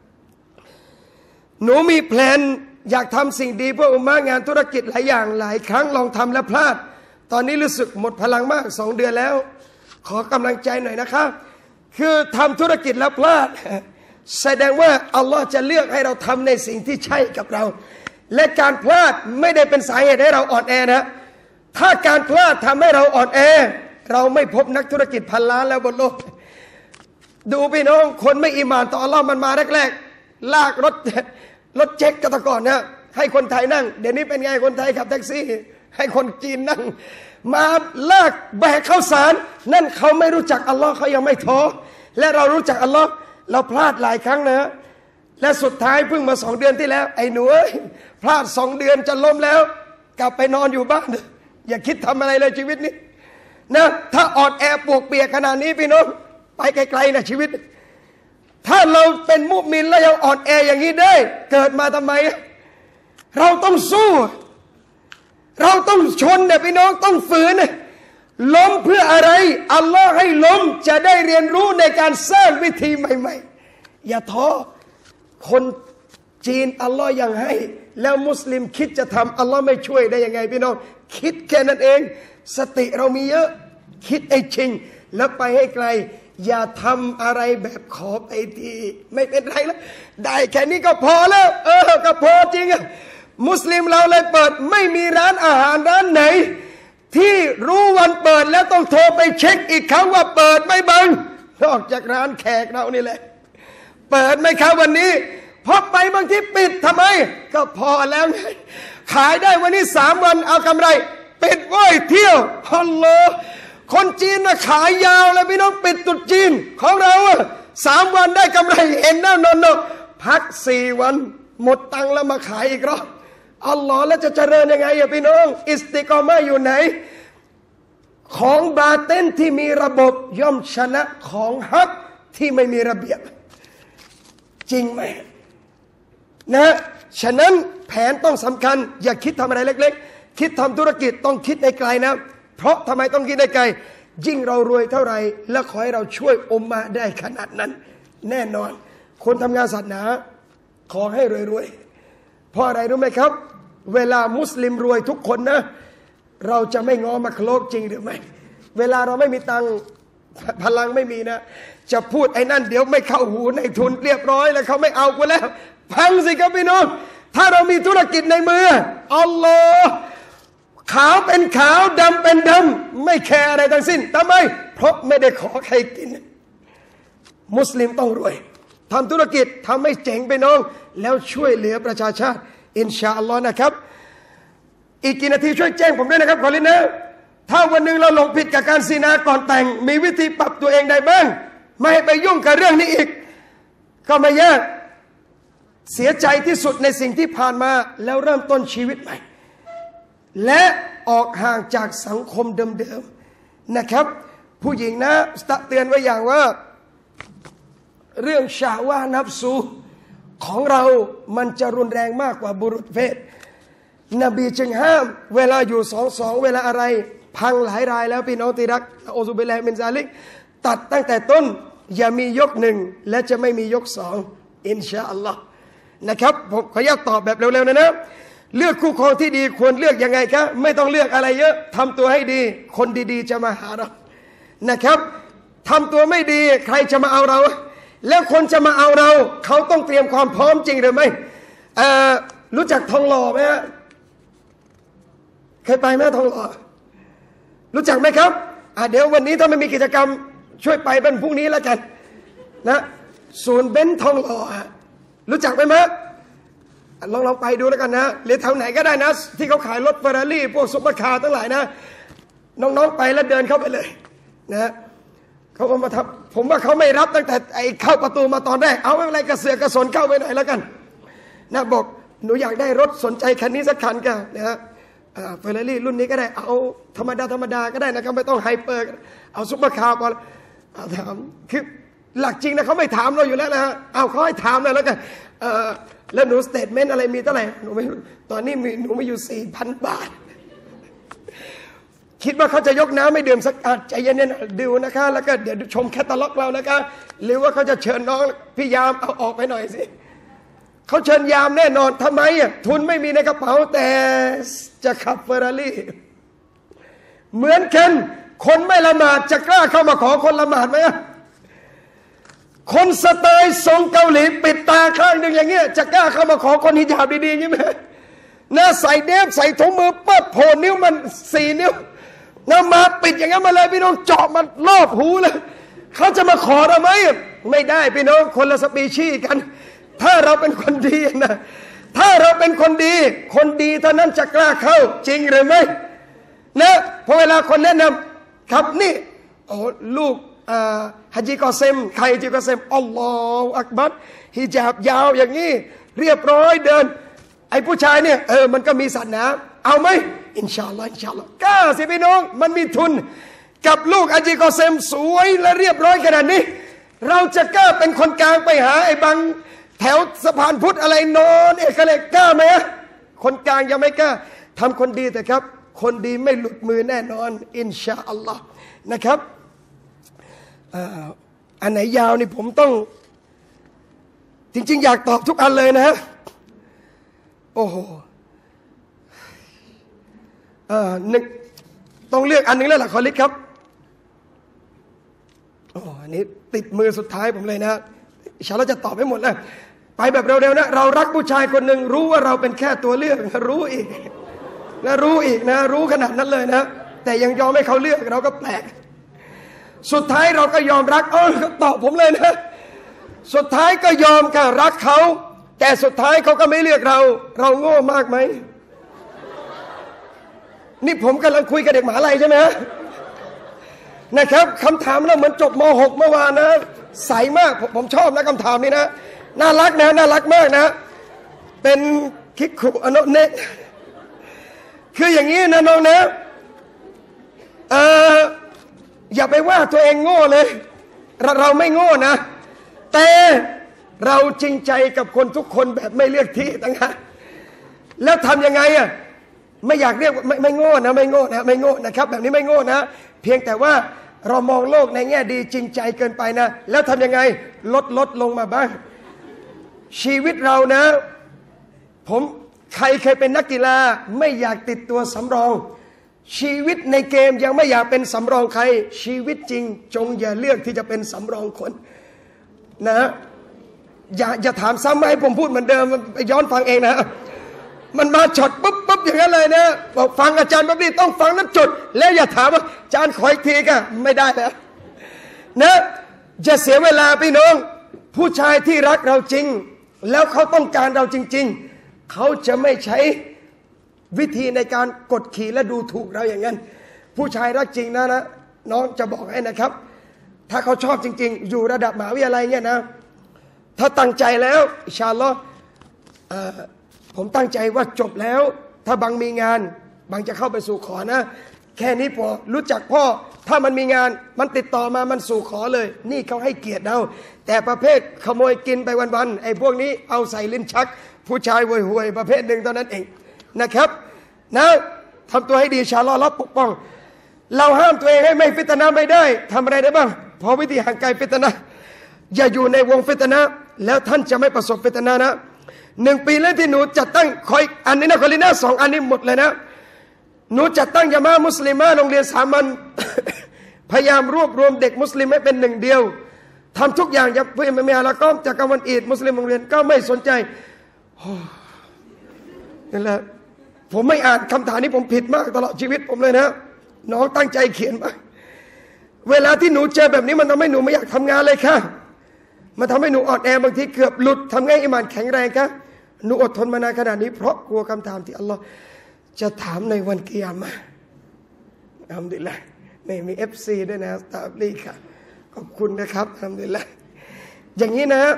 หนูมีแพลนอยากทำสิ่งดีเพื่ออุมมะงานธุรกิจหลายอย่างหลายครั้งลองทำแล้วพลาดตอนนี้รู้สึกหมดพลังมาก2 เดือนแล้วขอกำลังใจหน่อยนะคะคือทำธุรกิจแล้วพลาดแสดงว่าอัลลอฮ์จะเลือกให้เราทำในสิ่งที่ใช่กับเราและการพลาดไม่ได้เป็นสาเหตุให้เราอ่อนแอนะถ้าการพลาดทำให้เราอ่อนแอเราไม่พบนักธุรกิจพันล้านแล้วบนโลกดูพี่น้องคนไม่อีหม่านต่ออัลลอฮ์มันมาแรกๆลากรถเจ็กกันก่อนนะให้คนไทยนั่งเดี๋ยวนี้เป็นไงคนไทยขับแท็กซี่ให้คนจีนนั่งมาลากแบกข้าวสารนั่นเขาไม่รู้จักอัลลอฮ์เขายังไม่ท้อและเรารู้จักอัลลอฮ์เราพลาดหลายครั้งนะและสุดท้ายเพิ่งมา2 เดือนที่แล้วไอ้หนูพลาด2 เดือนจะล้มแล้วกลับไปนอนอยู่บ้านอย่าคิดทำอะไรเลยชีวิตนี้นะถ้าอ่อนแอปวกเปียกขนาดนี้พี่น้องไปไกลๆนะชีวิตถ้าเราเป็นมุมินแล้วยังอ่อนแออย่างนี้ได้เกิดมาทำไมเราต้องสู้เราต้องชนเนี่ยพี่น้องต้องฝืนล้มเพื่ออะไรอัลลอฮ์ให้ล้มจะได้เรียนรู้ในการสร้างวิธีใหม่ๆอย่าท้อคนจีนอัลลอฮ์ยังให้แล้วมุสลิมคิดจะทำอัลลอฮ์ไม่ช่วยได้ยังไงพี่น้องคิดแค่นั้นเองสติเรามีเยอะคิดไอ้จริงแล้วไปให้ไกลอย่าทำอะไรแบบขอไปทีไม่เป็นไรแล้วได้แค่นี้ก็พอแล้วก็พอจริงมุสลิมเราเลยเปิดไม่มีร้านอาหารร้านไหนที่รู้วันเปิดแล้วต้องโทรไปเช็คอีกครั้งว่าเปิดไม่บังนอกจากร้านแขกเรานี่แหละเปิดไหมครับวันนี้พอไปบางทีปิดทำไมก็พอแล้วขายได้วันนี้3 วันเอากำไรปิดว้ยเที่ยวฮัลโหลคนจีนขายยาวเลยพี่น้องปิดตุดจีนของเรา3 วันได้กำไรเห็นแน่นอนพัก4 วันหมดตังค์แล้วมาขายอีกรอบอัลลอฮ์แล้วจะเจริญยังไงพี่น้องอิสติกอมะอยู่ไหนของบาเต้นที่มีระบบย่อมชนะของฮักที่ไม่มีระเบียบจริงไหมนะฉะนั้นแผนต้องสำคัญอย่าคิดทำอะไรเล็กๆคิดทำธุรกิจต้องคิดในไกลนะเพราะทำไมต้องคิดในไกลยิ่งเรารวยเท่าไหร่และขอให้เราช่วยอุมมะได้ขนาดนั้นแน่นอนคนทำงานศาสนาขอให้รวยๆเพราะอะไรรู้ไหมครับเวลามุสลิมรวยทุกคนนะเราจะไม่ง้อมักโลกจริงหรือไม่เวลาเราไม่มีตังค์พลังไม่มีนะจะพูดไอ้นั่นเดี๋ยวไม่เข้าหูในทุนเรียบร้อยแล้วเขาไม่เอากูแล้วพังสิครับพี่น้องถ้าเรามีธุรกิจในมืออัลลอฮ์ขาวเป็นขาวดำเป็นดำไม่แคร์อะไรทั้งสิ้นทำไมเพราะไม่ได้ขอใครกินมุสลิมต้องรวยทำธุรกิจทำให้เจ๋งไปน้องแล้วช่วยเหลือประชาชาติอินชาอัลลอฮ์นะครับอีกกี่นาทีช่วยแจ้งผมด้วยนะครับขอรินนะถ้าวันหนึ่งเราหลงผิดกับการซินาก่อนแต่งมีวิธีปรับตัวเองได้บ้างไม่ให้ไปยุ่งกับเรื่องนี้อีกก็ไม่ยากเสียใจที่สุดในสิ่งที่ผ่านมาแล้วเริ่มต้นชีวิตใหม่และออกห่างจากสังคมเดิมๆนะครับผู้หญิงนะเตือนไว้อย่างว่าเรื่องชาวะนับสูของเรามันจะรุนแรงมากกว่าบุรุษเพศนบีจึงห้ามเวลาอยู่สองเวลาอะไรพังหลายรายแล้วพี่น้องที่รักอูซุบิลลาฮิมินซาลิกตัดตั้งแต่ต้นอย่ามียกหนึ่งและจะไม่มียกสองอินชาอัลลอฮ์นะครับผมขออนุญาตตอบแบบเร็วๆนะเลือกคู่ครองที่ดีควรเลือกยังไงครับไม่ต้องเลือกอะไรเยอะทำตัวให้ดีคนดีๆจะมาหาเรานะครับทำตัวไม่ดีใครจะมาเอาเราแล้วคนจะมาเอาเราเขาต้องเตรียมความพร้อมจริงหรือไม่รู้จักทองหล่อไหมฮะเคยไปไหมทองหล่อรู้จักไหมครับเดี๋ยววันนี้ถ้าไม่มีกิจกรรมช่วยไปเป็นพรุ่งนี้แล้วกันนะศูนย์เบนซ์ทองหล่อรู้จักไหมมั้ยลองไปดูแล้วกันนะหรือแถวไหนก็ได้นะที่เขาขายรถเฟอร์รารี่พวกซุปเปอร์คาร์ทั้งหลายนะน้องๆไปแล้วเดินเข้าไปเลยนะเขาก็มาทำผมว่าเขาไม่รับตั้งแต่ไอ้เข้าประตูมาตอนแรกเอาไม่เป็นไรกระเสือกกระสนเข้าไปหน่อยแล้วกันนะบอกหนูอยากได้รถสนใจคันนี้สักคันกันนะเฟอร์รารี่รุ่นนี้ก็ได้เอาธรรมดาก็ได้นะครับไม่ต้องไฮเปอร์เอาซุปเปอร์คาร์พอถามคือหลักจริงนะเขาไม่ถามเราอยู่แล้วนะฮะเอาเขาให้ถามเลยแล้วกันแล้วหนูสเตทเมนต์อะไรมีเท่าไหร่หนูไม่ตอนนี้หนูมีอยู่ 4,000 บาทคิดว่าเขาจะยกน้ำไม่ดื่มสักใจเย็นๆดูนะคะแล้วก็เดี๋ยวชมแคตตาล็อกเรานะคะหรือว่าเขาจะเชิญน้องพี่ยามเอาออกไปหน่อยสิเขาเชิญยามแน่นอนทำไมทุนไม่มีในกระเป๋าแต่จะขับเฟอร์รารี่เหมือนกันคนไม่ละหมาดจะกล้าเข้ามาขอคนละหมาดไหมคนสไตล์ทรงเกาหลีปิดตาข้างหนึ่งอย่างเงี้ยจะกล้าเข้ามาขอคนฮิญาบดีๆใช่ไหมน่าใส่เดฟใส่ถุงมือปั๊บโผล่นิ้วมัน4 นิ้วน้ำมาปิดอย่างนั้นมาเลยพี่น้องเจาะมันรอบหูเลยเขาจะมาขอเราไหมไม่ได้พี่น้องคนละสปีชีส์กันถ้าเราเป็นคนดีนะถ้าเราเป็นคนดีเท่านั้นจะกล้าเข้าจริงหรือไม่นะพอเวลาคนแนะนำครับนี่โอ้ลูกฮะจีกอเซมใครฮะจีกอเซมอัลลอฮฺอักบัรฮิญาบยาวอย่างนี้เรียบร้อยเดินไอ้ผู้ชายเนี่ยมันก็มีศาสนาเอาไหมอินชาอัลลอฮ์กล้าสิพี่น้องมันมีทุนกับลูกฮะจีกอเซมสวยและเรียบร้อยขนาดนี้เราจะกล้าเป็นคนกลางไปหาไอ้บางแถวสะพานพุทธอะไรนอนเอกเลกกล้าไหมคนกลางยังไม่กล้าทำคนดีแต่ครับคนดีไม่หลุดมือแน่นอนอินชาอัลลอฮ์นะครับอันไหนยาวนี่ผมต้องจริงๆอยากตอบทุกอันเลยนะโอ้โหนึกต้องเลือกอันนึงแล้วล่ะขอลิศครับโอ้อันนี้ติดมือสุดท้ายผมเลยนะฉันเราจะตอบให้หมดเลยไปแบบเร็วๆนะเรารักผู้ชายคนหนึ่งรู้ว่าเราเป็นแค่ตัวเลือกรู้อีกนะรู้ขนาดนั้นเลยนะแต่ยังยอมให้เขาเลือกเราก็แปลกสุดท้ายเราก็ยอมรักตอบผมเลยนะสุดท้ายก็ยอมค่ะรักเขาแต่สุดท้ายเขาก็ไม่เลือกเราโง่มากไหมนี่ผมกำลังคุยกับเด็กมหาลัยใช่ไหมนะครับคำถามเราเหมือนจบม.6 เมื่อวานนะใสมากผมชอบนะคำถามนี้นะน่ารักนะน่ารักมากนะเป็นคิกคุอโนเนะคืออย่างนี้นะน้องนะอย่าไปว่าตัวเองโง่เลยเราไม่โง่นะแต่เราจริงใจกับคนทุกคนแบบไม่เลือกที่ต่างหากแล้วทำยังไงอ่ะไม่อยากเรียกไม่โง่นะไม่โง่นะไม่โง่นะครับแบบนี้ไม่โง่นะเพียงแต่ว่าเรามองโลกในแง่ดีจริงใจเกินไปนะแล้วทำยังไงลดลงมาบ้างชีวิตเรานะใครเคยเป็นนักกีฬาไม่อยากติดตัวสำรองชีวิตในเกมยังไม่อยากเป็นสำรองใครชีวิตจริงจงอย่าเลือกที่จะเป็นสำรองคนนะอย่าถามซ้ำให้ผมพูดเหมือนเดิมไปย้อนฟังเองนะมันมาช็อตปุ๊บอย่างนั้นเลยนะบอกฟังอาจารย์แบบนี้ต้องฟังแล้วจดแล้วอย่าถามว่าอาจารย์ขออีกทีก็ไม่ได้แล้วนะอย่าเสียเวลาพี่น้องผู้ชายที่รักเราจริงแล้วเขาต้องการเราจริงๆเขาจะไม่ใช้วิธีในการกดขี่และดูถูกเราอย่างนั้นผู้ชายรักจริงนะน้องจะบอกให้นะครับถ้าเขาชอบจริงๆอยู่ระดับมหาวิทยาลัยเนี่ยนะถ้าตั้งใจแล้วอินชาอัลลอฮ์ผมตั้งใจว่าจบแล้วถ้าบางมีงานบางจะเข้าไปสู่ขอนะแค่นี้พอรู้จักพ่อถ้ามันมีงานมันติดต่อมามันสู่ขอเลยนี่เขาให้เกียรติเราแต่ประเภทขโมยกินไปวันๆไอ้พวกนี้เอาใส่ลิ้นชักผู้ชายห่วยๆประเภทหนึ่งเท่านั้นเองนะครับนะทำตัวให้ดีอินชาอัลลอฮ์รับปกป้องเราห้ามตัวเองให้ไม่ฟิตนะไม่ได้ทำอะไรได้บ้างพอวิธีห่างไกลฟิตนะอย่าอยู่ในวงฟิตนะแล้วท่านจะไม่ประสบฟิตนะนะ1 ปีแล้วที่หนูจัดตั้งคอยอันนี้นะคอลิน่า2 อันนี้หมดเลยนะหนูจัดตั้งยะมามุสลิมะโรงเรียนสามัญ พยายามรวบรวมเด็กมุสลิมให้เป็นหนึ่งเดียวทำทุกอย่างเพื่อไม่มีอะไรก็จากวันอีดมุสลิมโรงเรียนก็ไม่สนใจนี่แหละผมไม่อ่านคำถามนี้ผมผิดมากตลอดชีวิตผมเลยนะน้องตั้งใจเขียนมาเวลาที่หนูเจอแบบนี้มันทำให้หนูไม่อยากทำงานเลยค่ะมันทำให้หนูอ่อนแอบางทีเกือบหลุดทำไงอิมานแข็งแรงคะหนูอดทนมานานขนาดนี้เพราะกลัวคำถามที่อัลลอฮ์จะถามในวันกิยามะห์อัลฮัมดุลิลละห์นี่มี FC ด้วยนะตาบลีค่ะขอบคุณนะครับอัลฮัมดุลิลละห์อย่างนี้นะ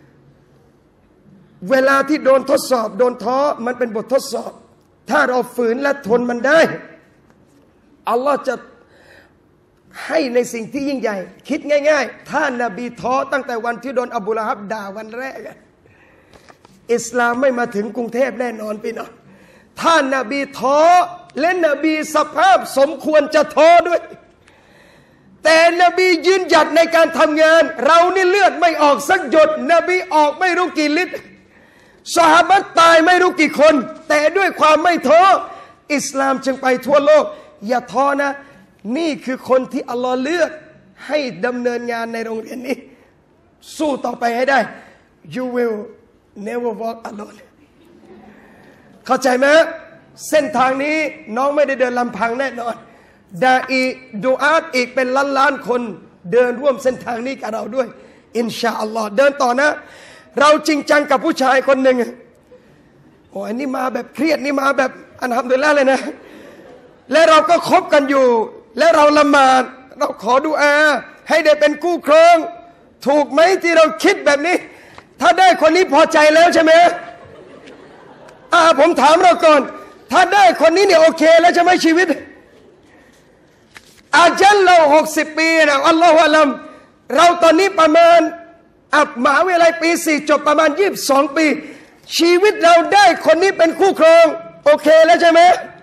เวลาที่โดนทดสอบโดนท้อมันเป็นบททดสอบถ้าเราฝืนและทนมันได้อัลลอฮ์จะให้ในสิ่งที่ยิ่งใหญ่คิดง่ายๆถ้านบีท้อตั้งแต่วันที่โดนอบูละฮับด่าวันแรกอิสลามไม่มาถึงกรุงเทพแน่นอนพี่น้องถ้านบีท้อและนบีสภาพสมควรจะท้อด้วยแต่นบียืนหยัดในการทำงานเรานี่เลือดไม่ออกสักหยดนบีออกไม่รู้กี่ลิตรซอฮาบะห์ตายไม่รู้กี่คนแต่ด้วยความไม่ท้ออิสลามจึงไปทั่วโลกอย่าท้อนะนี่คือคนที่อัลลอฮ์เลือกให้ดำเนินงานในโรงเรียนนี้สู้ต่อไปให้ได้ you will never walk alone เข้าใจไหมเส้นทางนี้น้องไม่ได้เดินลำพังแน่นอนดาอีดูอาตอีกเป็นล้านคนเดินร่วมเส้นทางนี้กับเราด้วยอินชาอัลลอฮ์เดินต่อนะเราจริงจังกับผู้ชายคนหนึ่งโอ้ยนี่มาแบบเครียดนี่มาแบบอัลฮัมดุลิลละห์เลยนะและเราก็คบกันอยู่และเราละหมาดเราขอดุอาให้ได้เป็นคู่ครองถูกไหมที่เราคิดแบบนี้ถ้าได้คนนี้พอใจแล้วใช่ไหมผมถามเราก่อนถ้าได้คนนี้เนี่ยโอเคแล้วใช่ไหมชีวิตอาจารย์เรา60 ปีนะอัลลอฮฺอัลลัมเราตอนนี้ประมาณมหาวิทยาลัยปี 4จบประมาณ22 ปีชีวิตเราได้คนนี้เป็นคู่ครองโอเคแล้วใช่ไหม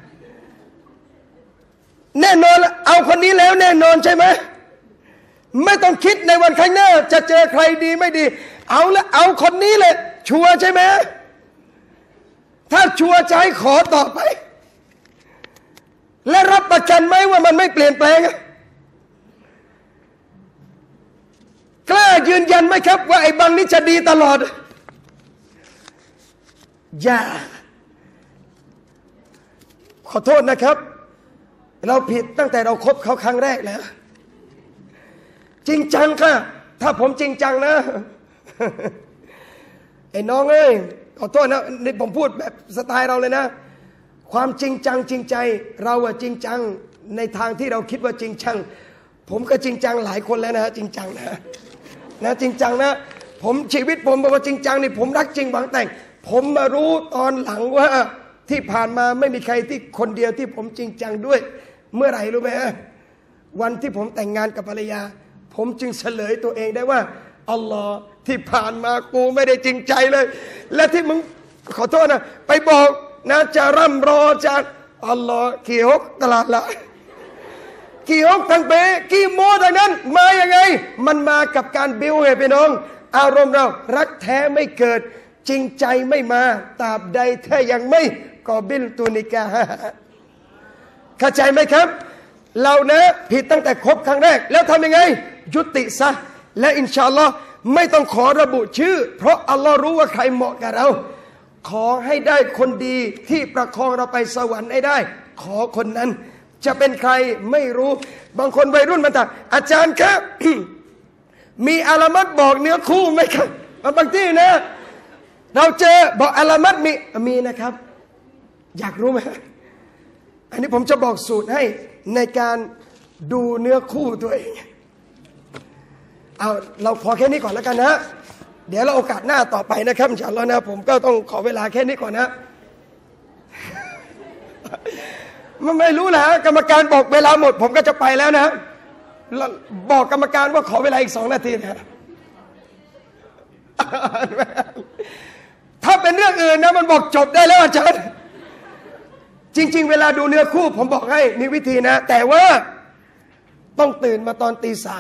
แน่นอนเอาคนนี้แล้วแน่นอนใช่ไหมไม่ต้องคิดในวันข้างหน้าจะเจอใครดีไม่ดีเอาละเอาคนนี้เลยชัวร์ใช่ไหมถ้าชัวร์ใจขอต่อไปและรับประกันไหมว่ามันไม่เปลี่ยนแปลงกล้ายืนยันไหมครับว่าไอ้บังนี้จะดีตลอดอย่าขอโทษนะครับเราผิดตั้งแต่เราคบเขาครั้งแรกแล้วจริงจังค่ะถ้าผมจริงจังนะไอ้น้องเอ้ยขอโทษนะนี่ผมพูดแบบสไตล์เราเลยนะความจริงจังจริงใจเราอะจริงจังในทางที่เราคิดว่าจริงจังผมก็จริงจังหลายคนแล้วนะจริงจังนะจริงจังนะผมชีวิตผมบอกว่าจริงจังนี่ผมรักจริงหวังแต่งผมมารู้ตอนหลังว่าที่ผ่านมาไม่มีใครที่คนเดียวที่ผมจริงจังด้วยเมื่อไหร่รู้ไหมวันที่ผมแต่งงานกับภรรยาผมจึงเฉลยตัวเองได้ว่าอัลลอฮ์ที่ผ่านมากูไม่ได้จริงใจเลยและที่มึงขอโทษนะไปบอกนะจะร่ำรอจากอัลลอฮ์กี่ฮกตลาดละกี่ฮกทั้งเปกี่โมดังนั้นมาอย่างไงมันมากับการบิ้วไงพี่น้องอารมณ์เรารักแท้ไม่เกิดจริงใจไม่มาตราบใดแท้ยังไม่ก่อบิลตุนิกาเข้าใจไหมครับเรานะผิดตั้งแต่คบครั้งแรกแล้วทำยังไงยุติซะและอินชาอัลลอฮ์ไม่ต้องขอระบุชื่อเพราะอัลลอฮ์รู้ว่าใครเหมาะกับเราขอให้ได้คนดีที่ประคองเราไปสวรรค์ให้ได้ขอคนนั้นจะเป็นใครไม่รู้บางคนวัยรุ่นมันถามอาจารย์ครับ มีอาลามัดบอกเนื้อคู่ไหมครับบางที่นะเราเจอบอกอาลามัดมีนะครับอยากรู้ไหมอันนี้ผมจะบอกสูตรให้ในการดูเนื้อคู่ตัวเองเอาเราพอแค่นี้ก่อนแล้วกันนะเดี๋ยวเราโอกาสหน้าต่อไปนะครับอินชาอัลลอฮ์นะผมก็ต้องขอเวลาแค่นี้ก่อนนะมันไม่รู้นะกรรมการบอกเวลาหมดผมก็จะไปแล้วนะบอกกรรมการว่าขอเวลาอีก2 นาทีนะถ้าเป็นเรื่องอื่นนะมันบอกจบได้แล้วอาจารย์จริงๆเวลาดูเนื้อคู่ผมบอกให้มีวิธีนะแต่ว่าต้องตื่นมาตอนตี 3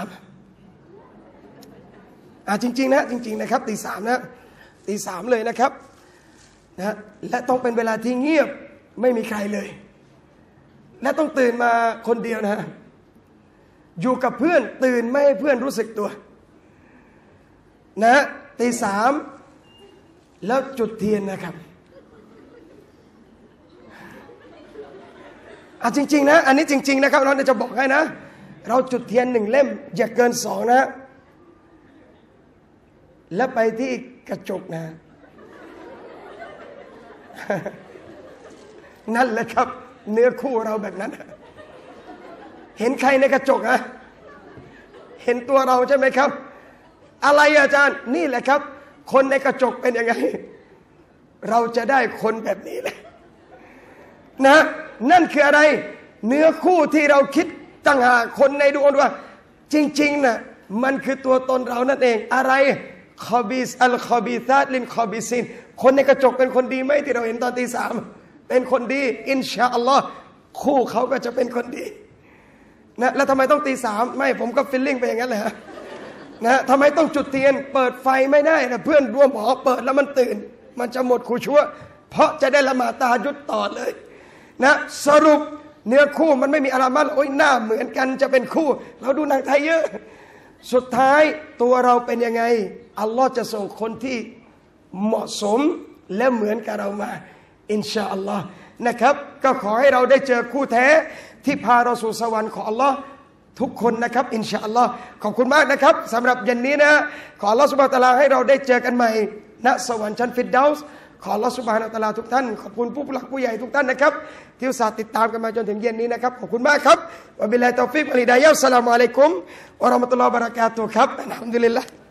จริงๆนะจริงๆนะครับตี 3นะตี 3เลยนะครับนะและต้องเป็นเวลาที่เงียบไม่มีใครเลยและต้องตื่นมาคนเดียวนะอยู่กับเพื่อนตื่นไม่ให้เพื่อนรู้สึกตัวนะตี 3แล้วจุดเทียนนะครับจริงๆนะอันนี้จริงๆนะครับเราจะบอกให้นะเราจุดเทียน1 เล่มอย่าเกิน2นะแล้วไปที่กระจกนะนั่นแหละครับเนื้อคู่เราแบบนั้นเห็นใครในกระจกนะเห็นตัวเราใช่ไหมครับอะไรอาจารย์นี่แหละครับคนในกระจกเป็นยังไงเราจะได้คนแบบนี้แหละนะนั่นคืออะไรเนื้อคู่ที่เราคิดตั้งหากคนในดวงว่าจริงๆนะมันคือตัวตนเรานั่นเองอะไรคอบิสอัลคอบิซาตลินคอบิซินคนในกระจกเป็นคนดีไหมที่เราเห็นตอนตี 3เป็นคนดีอินชาอัลลอฮ์คู่เขาก็จะเป็นคนดีนะแล้วทำไมต้องตี 3ไม่ผมก็ฟีลลิ่งไปอย่างนั้นแหละนะทำไมต้องจุดเทียนเปิดไฟไม่ได้นะเพื่อนร่วมหอเปิดแล้วมันตื่นมันจะหมดคูชั่วเพราะจะได้ละหมาดตะฮัจญุดต่อเลยนะสรุปเนื้อคู่มันไม่มีอาลามัดโอ้ยหน้าเหมือนกันจะเป็นคู่เราดูหนังไทยเยอะสุดท้ายตัวเราเป็นยังไงอัลลอฮ์จะส่งคนที่เหมาะสมและเหมือนกับเรามาอินชาอัลลอฮ์นะครับก็ขอให้เราได้เจอคู่แท้ที่พาเราสู่สวรรค์ของอัลลอฮ์ทุกคนนะครับอินชาอัลลอฮ์ขอบคุณมากนะครับสำหรับเย็นนี้นะขออัลลอฮ์ซุบฮานะฮูวะตะอาลาให้เราได้เจอกันใหม่ณสวรรค์ชั้นฟิรเดาส์ขออัลลอฮ์ซุบฮานะฮูวะตะอาลาทุกท่านขอบคุณผู้หลักผู้ใหญ่ทุกท่านนะครับที่อุตส่าห์ติดตามกันมาจนถึงเย็นนี้นะครับขอบคุณมากครับวะบิลลาฮิตตอฟิกวัลฮิดายะฮ์อัสสลามุอะลัยกุมวะเราะห์มะตุลลอฮิวะบะเราะกาตุฮ์ครับอัลฮัมดุลิลลาห์